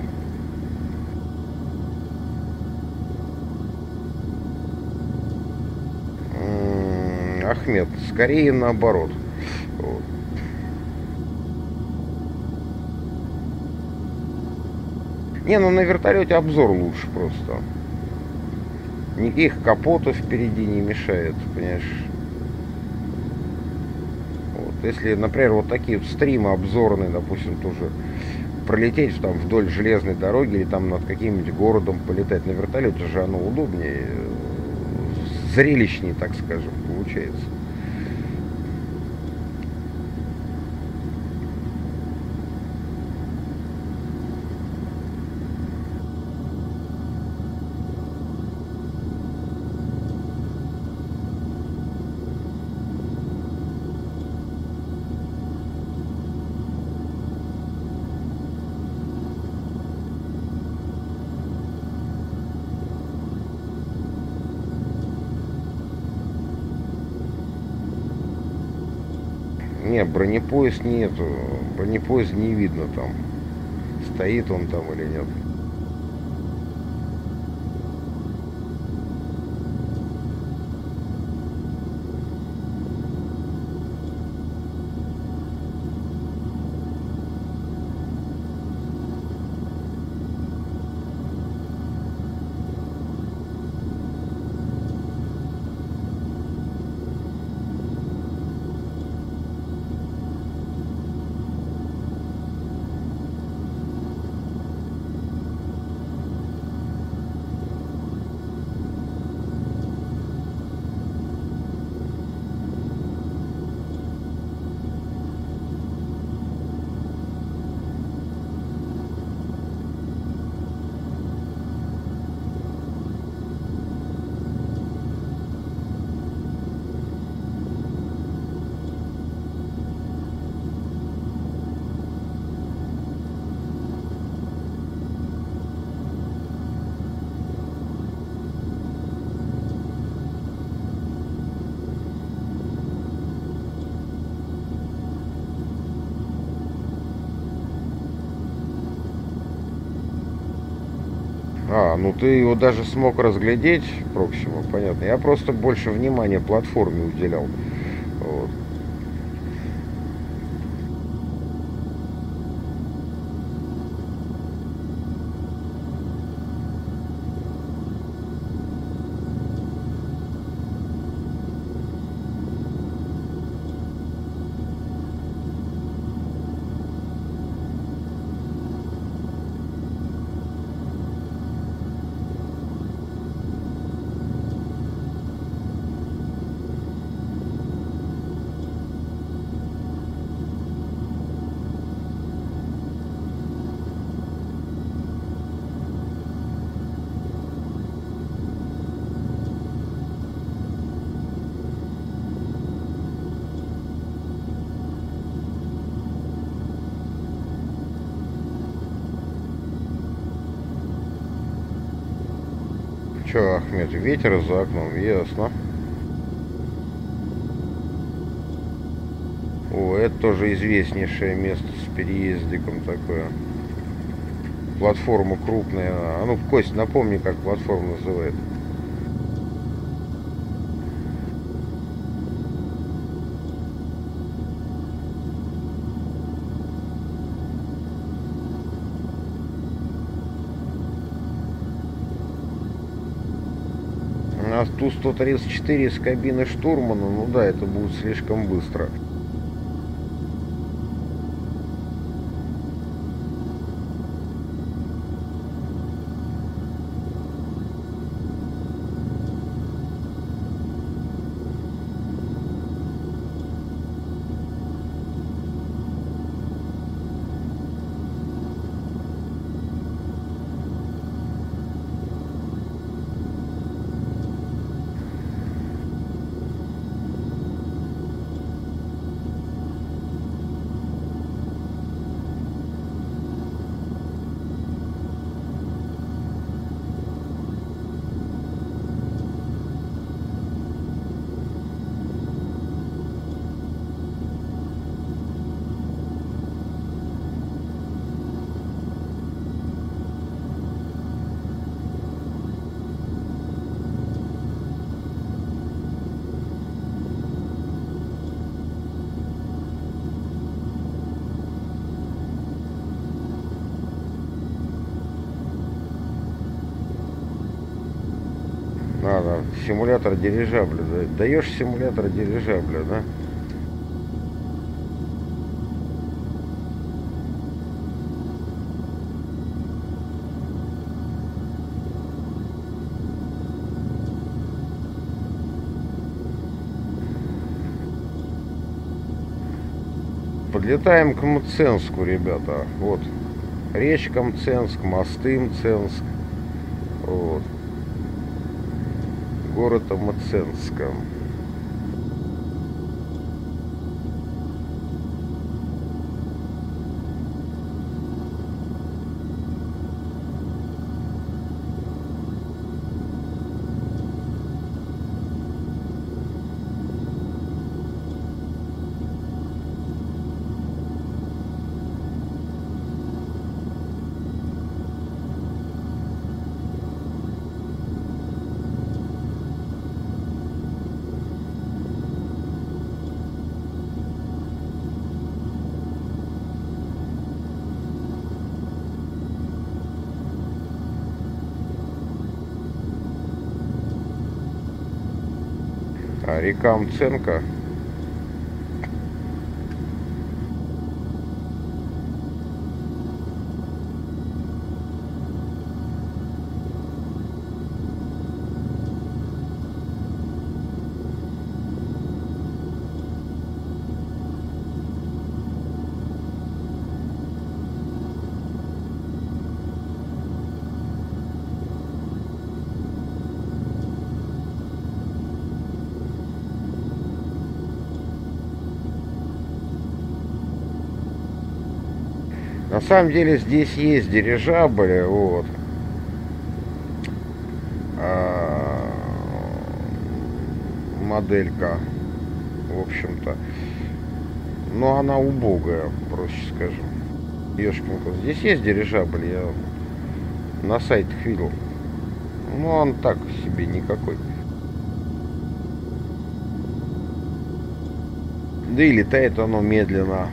М-м, Ахмед, скорее наоборот. Вот. Не, ну на вертолете обзор лучше просто. Никаких капотов впереди не мешает, понимаешь? Вот. Если, например, вот такие вот стримы обзорные, допустим, тоже пролететь там вдоль железной дороги или там над каким-нибудь городом полетать на вертолете, же оно удобнее, зрелищнее, так скажем, получается. Не, бронепоезд нету. Бронепоезд не видно там. Стоит он там или нет. А, ну ты его даже смог разглядеть, Проксима, понятно. Я просто больше внимания платформе уделял. Вот. Че, Ахмед, ветер за окном, ясно. О, это тоже известнейшее место с переездиком такое. Платформа крупная. А ну, Кость, напомни, как платформа называется. У нас Ту сто тридцать четыре с кабины штурмана. Ну да, это будет слишком быстро. Надо. Симулятор дирижабля. Даешь симулятор дирижабля, да? Подлетаем к Мценску, ребята. Вот. Речка Мценск, мосты Мценск. Вот. Город Мценска. А река Мценко. На самом деле здесь есть дирижабли, вот. А, моделька, в общем-то. Но она убогая, проще скажем. Ёшкин кот. Здесь есть дирижабль, я на сайтах видел. Но он так себе никакой. Да и летает оно медленно.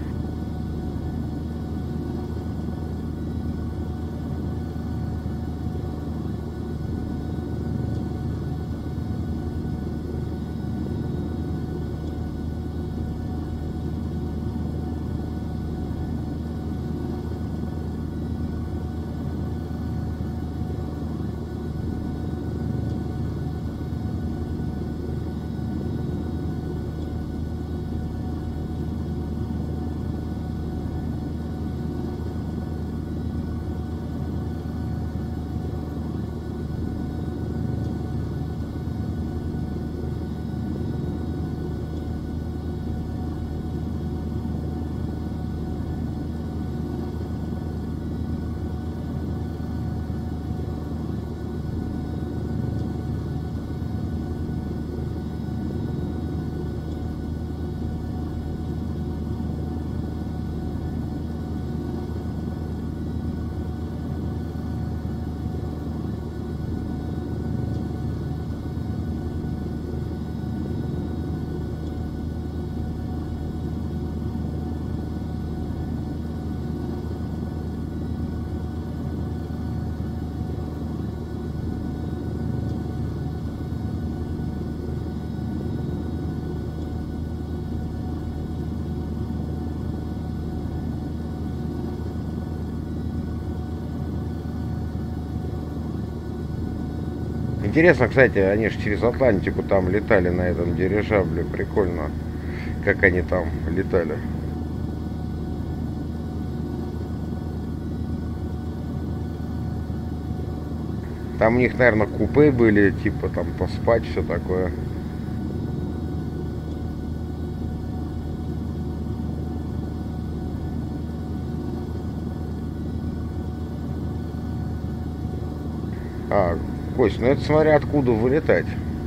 Интересно, кстати, они же через Атлантику там летали на этом дирижабле. Прикольно, как они там летали. Там у них, наверное, купе были, типа там поспать, все такое. А, Кость, ну это смотря откуда вылетать.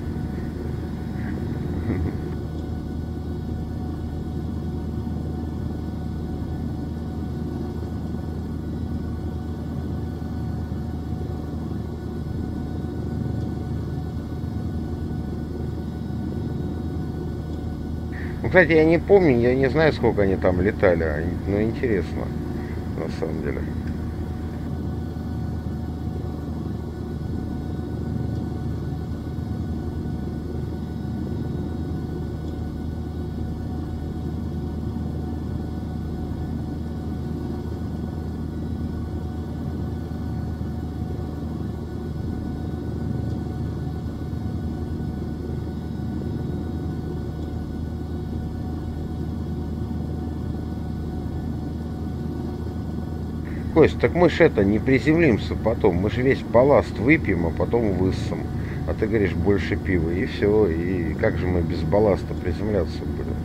Ну, кстати, я не помню, я не знаю, сколько они там летали, но интересно, на самом деле. Кость, так мы ж это не приземлимся потом. Мы же весь балласт выпьем, а потом высосем. А ты говоришь, больше пива. И все. И как же мы без балласта приземляться будем?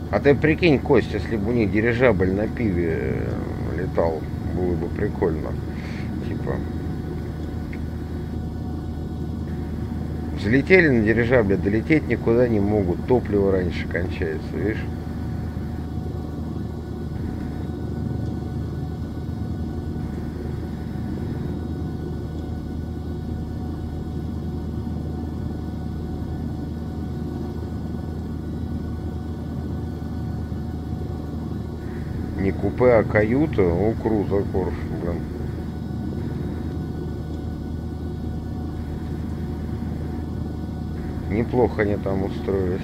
А ты прикинь, Кость, если бы у них дирижабль на пиве летал, было бы прикольно. Типа... Взлетели на дирижабле, долететь никуда не могут. Топливо раньше кончается, видишь? Не купе, а каюта. О, круто, Корф, блин. Неплохо они там устроились.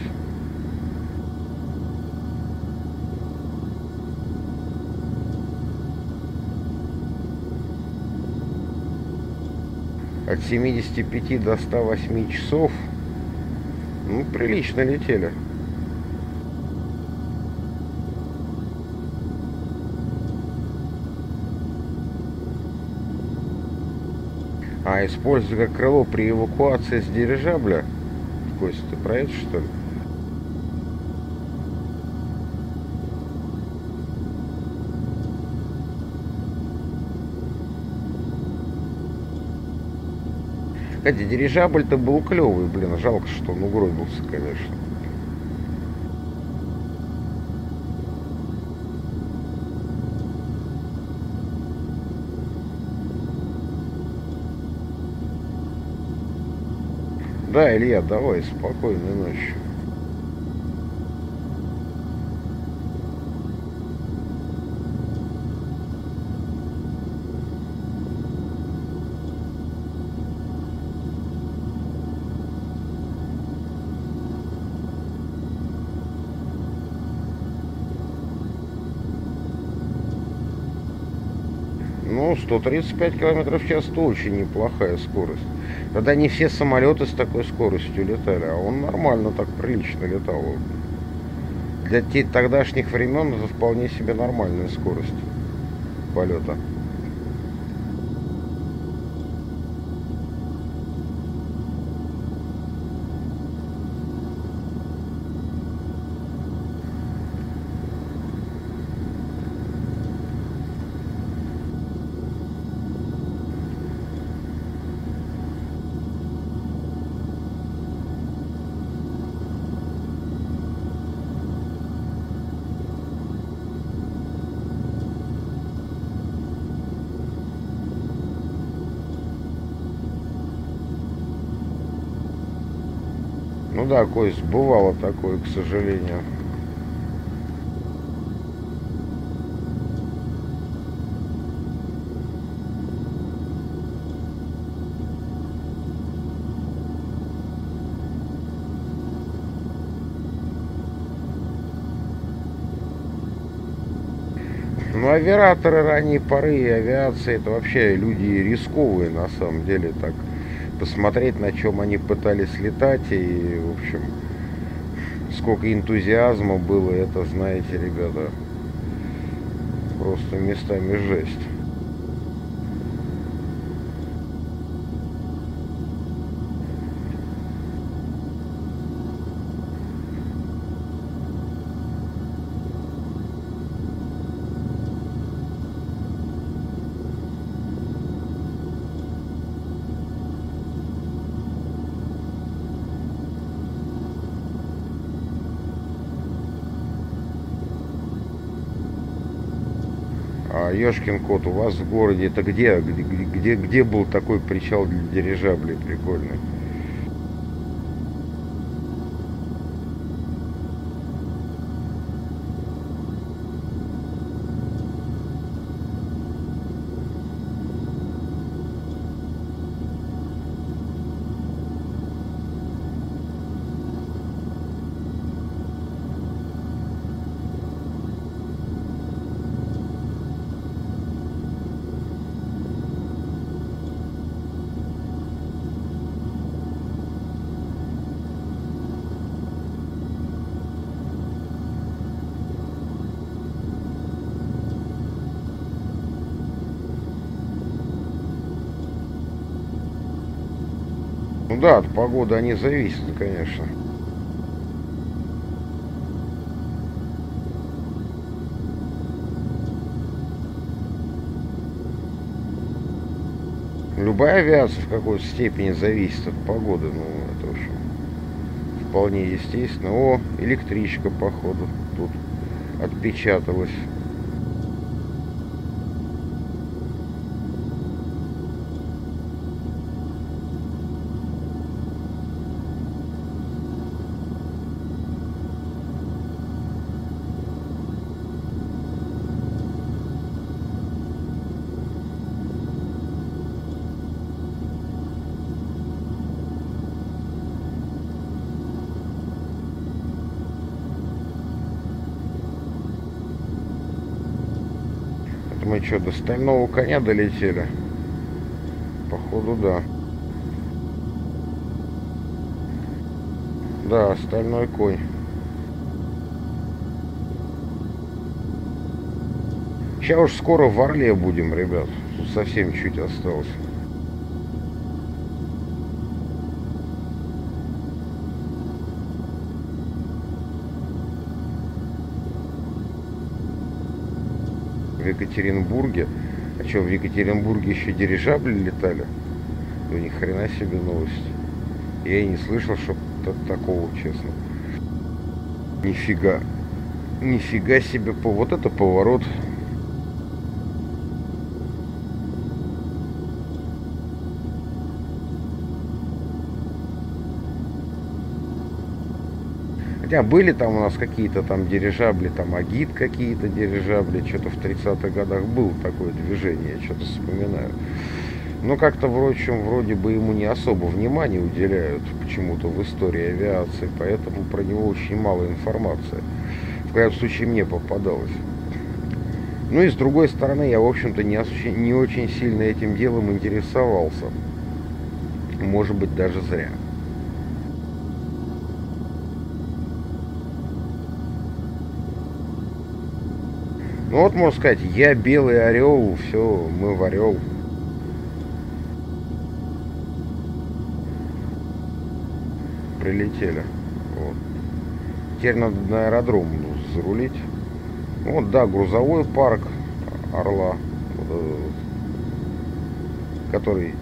От семидесяти пяти до ста восьми часов. Ну, прилично летели. А используя как крыло при эвакуации с дирижабля? Кость, ты про это, что ли? Кстати, дирижабль-то был клевый, блин, жалко, что он угробился, конечно. Да, Илья, давай, спокойной ночи. Ну, сто тридцать пять километров в час — это очень неплохая скорость. Тогда не все самолеты с такой скоростью летали, а он нормально, так прилично летал. Для тех тогдашних времен это вполне себе нормальная скорость полета. Ну да, Кость, бывало такое, к сожалению. Ну, авиаторы ранней поры и авиации — это вообще люди рисковые, на самом деле, так. Посмотреть, на чем они пытались летать, и, в общем, сколько энтузиазма было, это, знаете, ребята, просто местами жесть. А ёшкин кот, у вас в городе это где, где, где, где был такой причал для дирижаблей прикольный? Ну да, от погоды они зависят, конечно. Любая авиация в какой-то степени зависит от погоды. Ну, это, в общем, вполне естественно. О, электричка, походу, тут отпечаталась. Мы что, до Стального Коня долетели? Походу, да. Да, Стальной Конь. Сейчас уж скоро в Орле будем, ребят. Тут совсем чуть осталось. В Екатеринбурге. А что, в Екатеринбурге еще дирижабли летали? Ну, ни хрена себе новость. Я и не слышал, что такого, честно. Нифига. Нифига себе. Вот это поворот. Хотя были там у нас какие-то там дирижабли, там Агит какие-то дирижабли, что-то в тридцатых годах было такое движение, я что-то вспоминаю. Но как-то, впрочем, вроде бы ему не особо внимания уделяют почему-то в истории авиации, поэтому про него очень мало информации. В крайнем случае мне попадалось. Ну и с другой стороны, я, в общем-то, не, не очень сильно этим делом интересовался. Может быть, даже зря. Ну вот, можно сказать, я белый орел, все, мы в Орел. Прилетели. Вот. Теперь надо на аэродром зарулить. Вот, да, грузовой парк Орла, который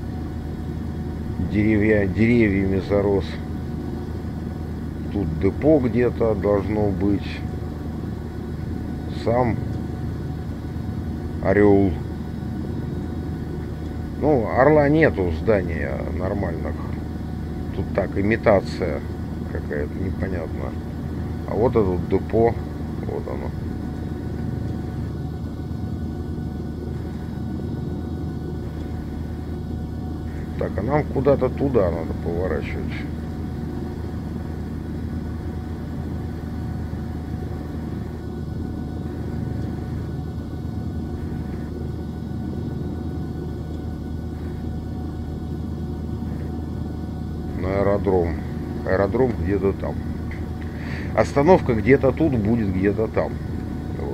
деревья, деревьями зарос. Тут депо где-то должно быть. Сам Орел. Ну, Орла нету здания нормальных. Тут так, имитация какая-то непонятная. А вот это депо. Вот оно. Так, а нам куда-то туда надо поворачивать. Аэродром. Аэродром где-то там. Остановка где-то тут, будет где-то там. Вот.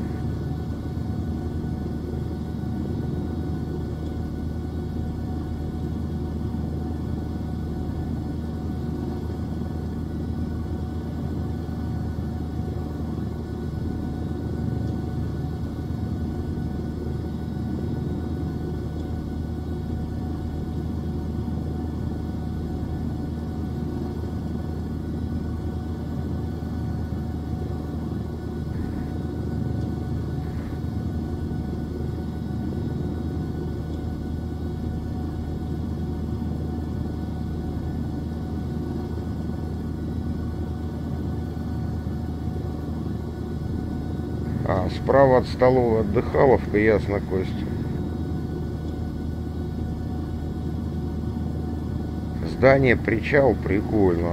А, справа от столовой отдыхаловка, ясно, Кость. Здание причал, прикольно.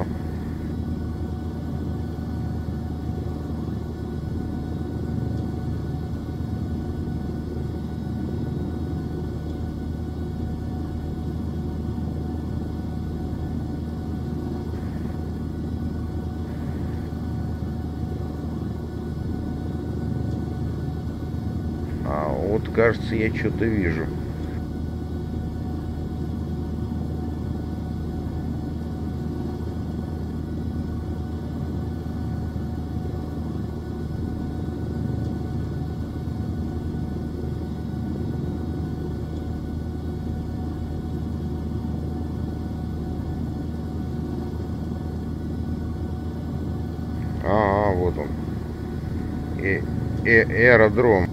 А вот, кажется, я что-то вижу. э аэродром.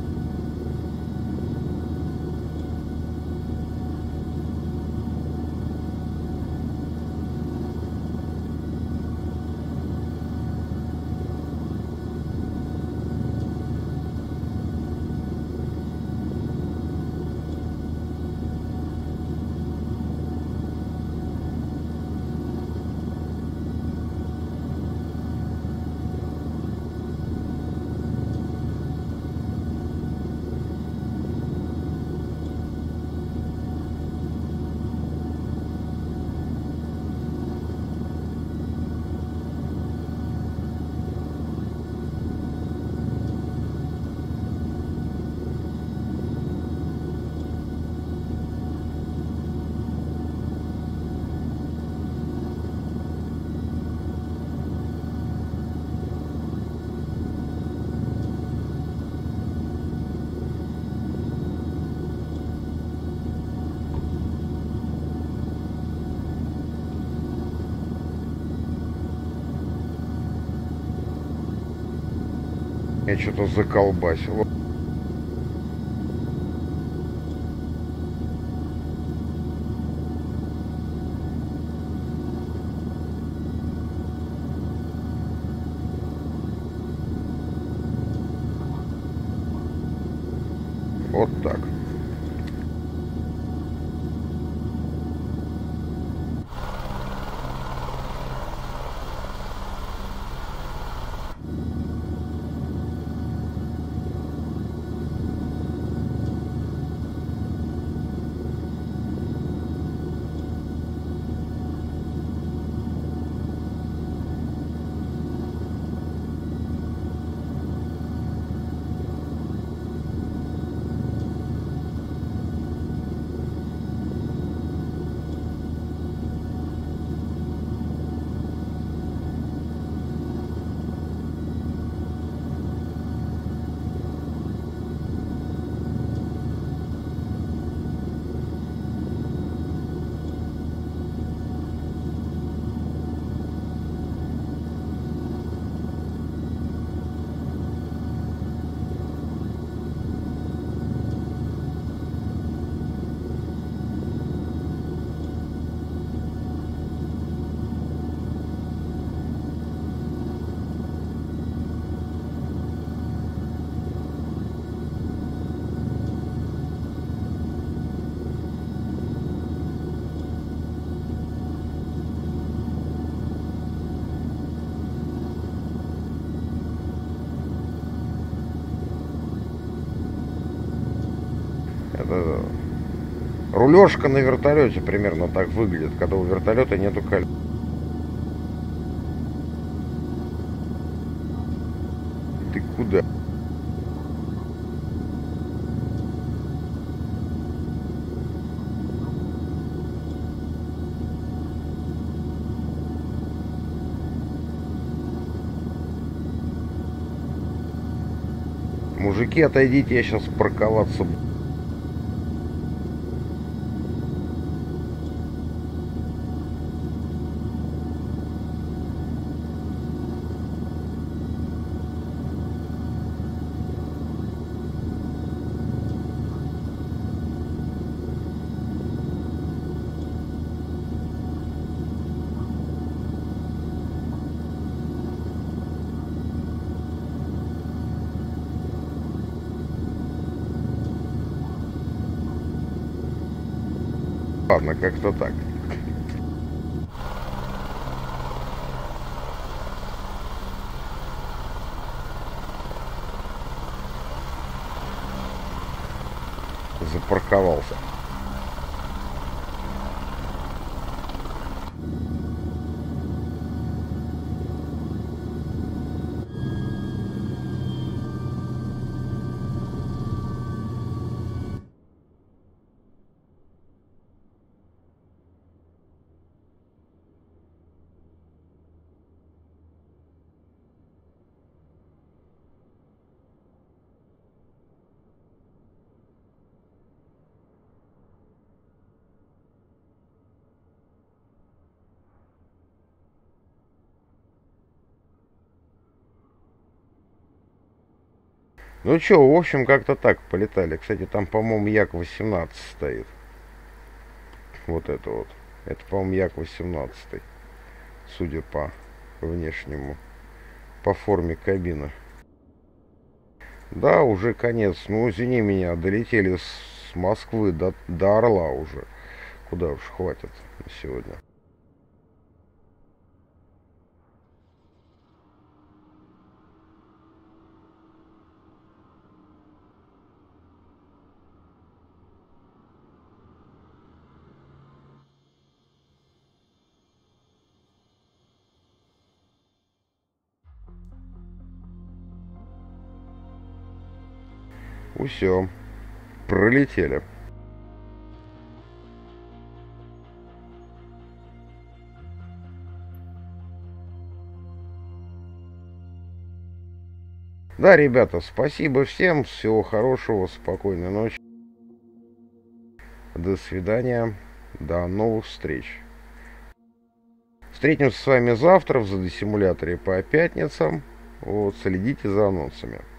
Я что-то заколбасил. Вот так. Это рулежка на вертолете примерно так выглядит, когда у вертолета нету колес. Ты куда? Мужики, отойдите, я сейчас парковаться буду. Ладно, как-то так. Запарковался. Ну что, в общем, как-то так полетали. Кстати, там, по-моему, Як восемнадцать стоит. Вот это вот. Это, по-моему, Як восемнадцать. Судя по внешнему, по форме кабины. Да, уже конец. Ну, извини меня, долетели с Москвы до, до Орла уже. Куда уж хватит на сегодня. Усё. Пролетели. Да, ребята, спасибо всем. Всего хорошего, спокойной ночи. До свидания. До новых встреч. Встретимся с вами завтра в Задосимуляторе по пятницам. Вот, следите за анонсами.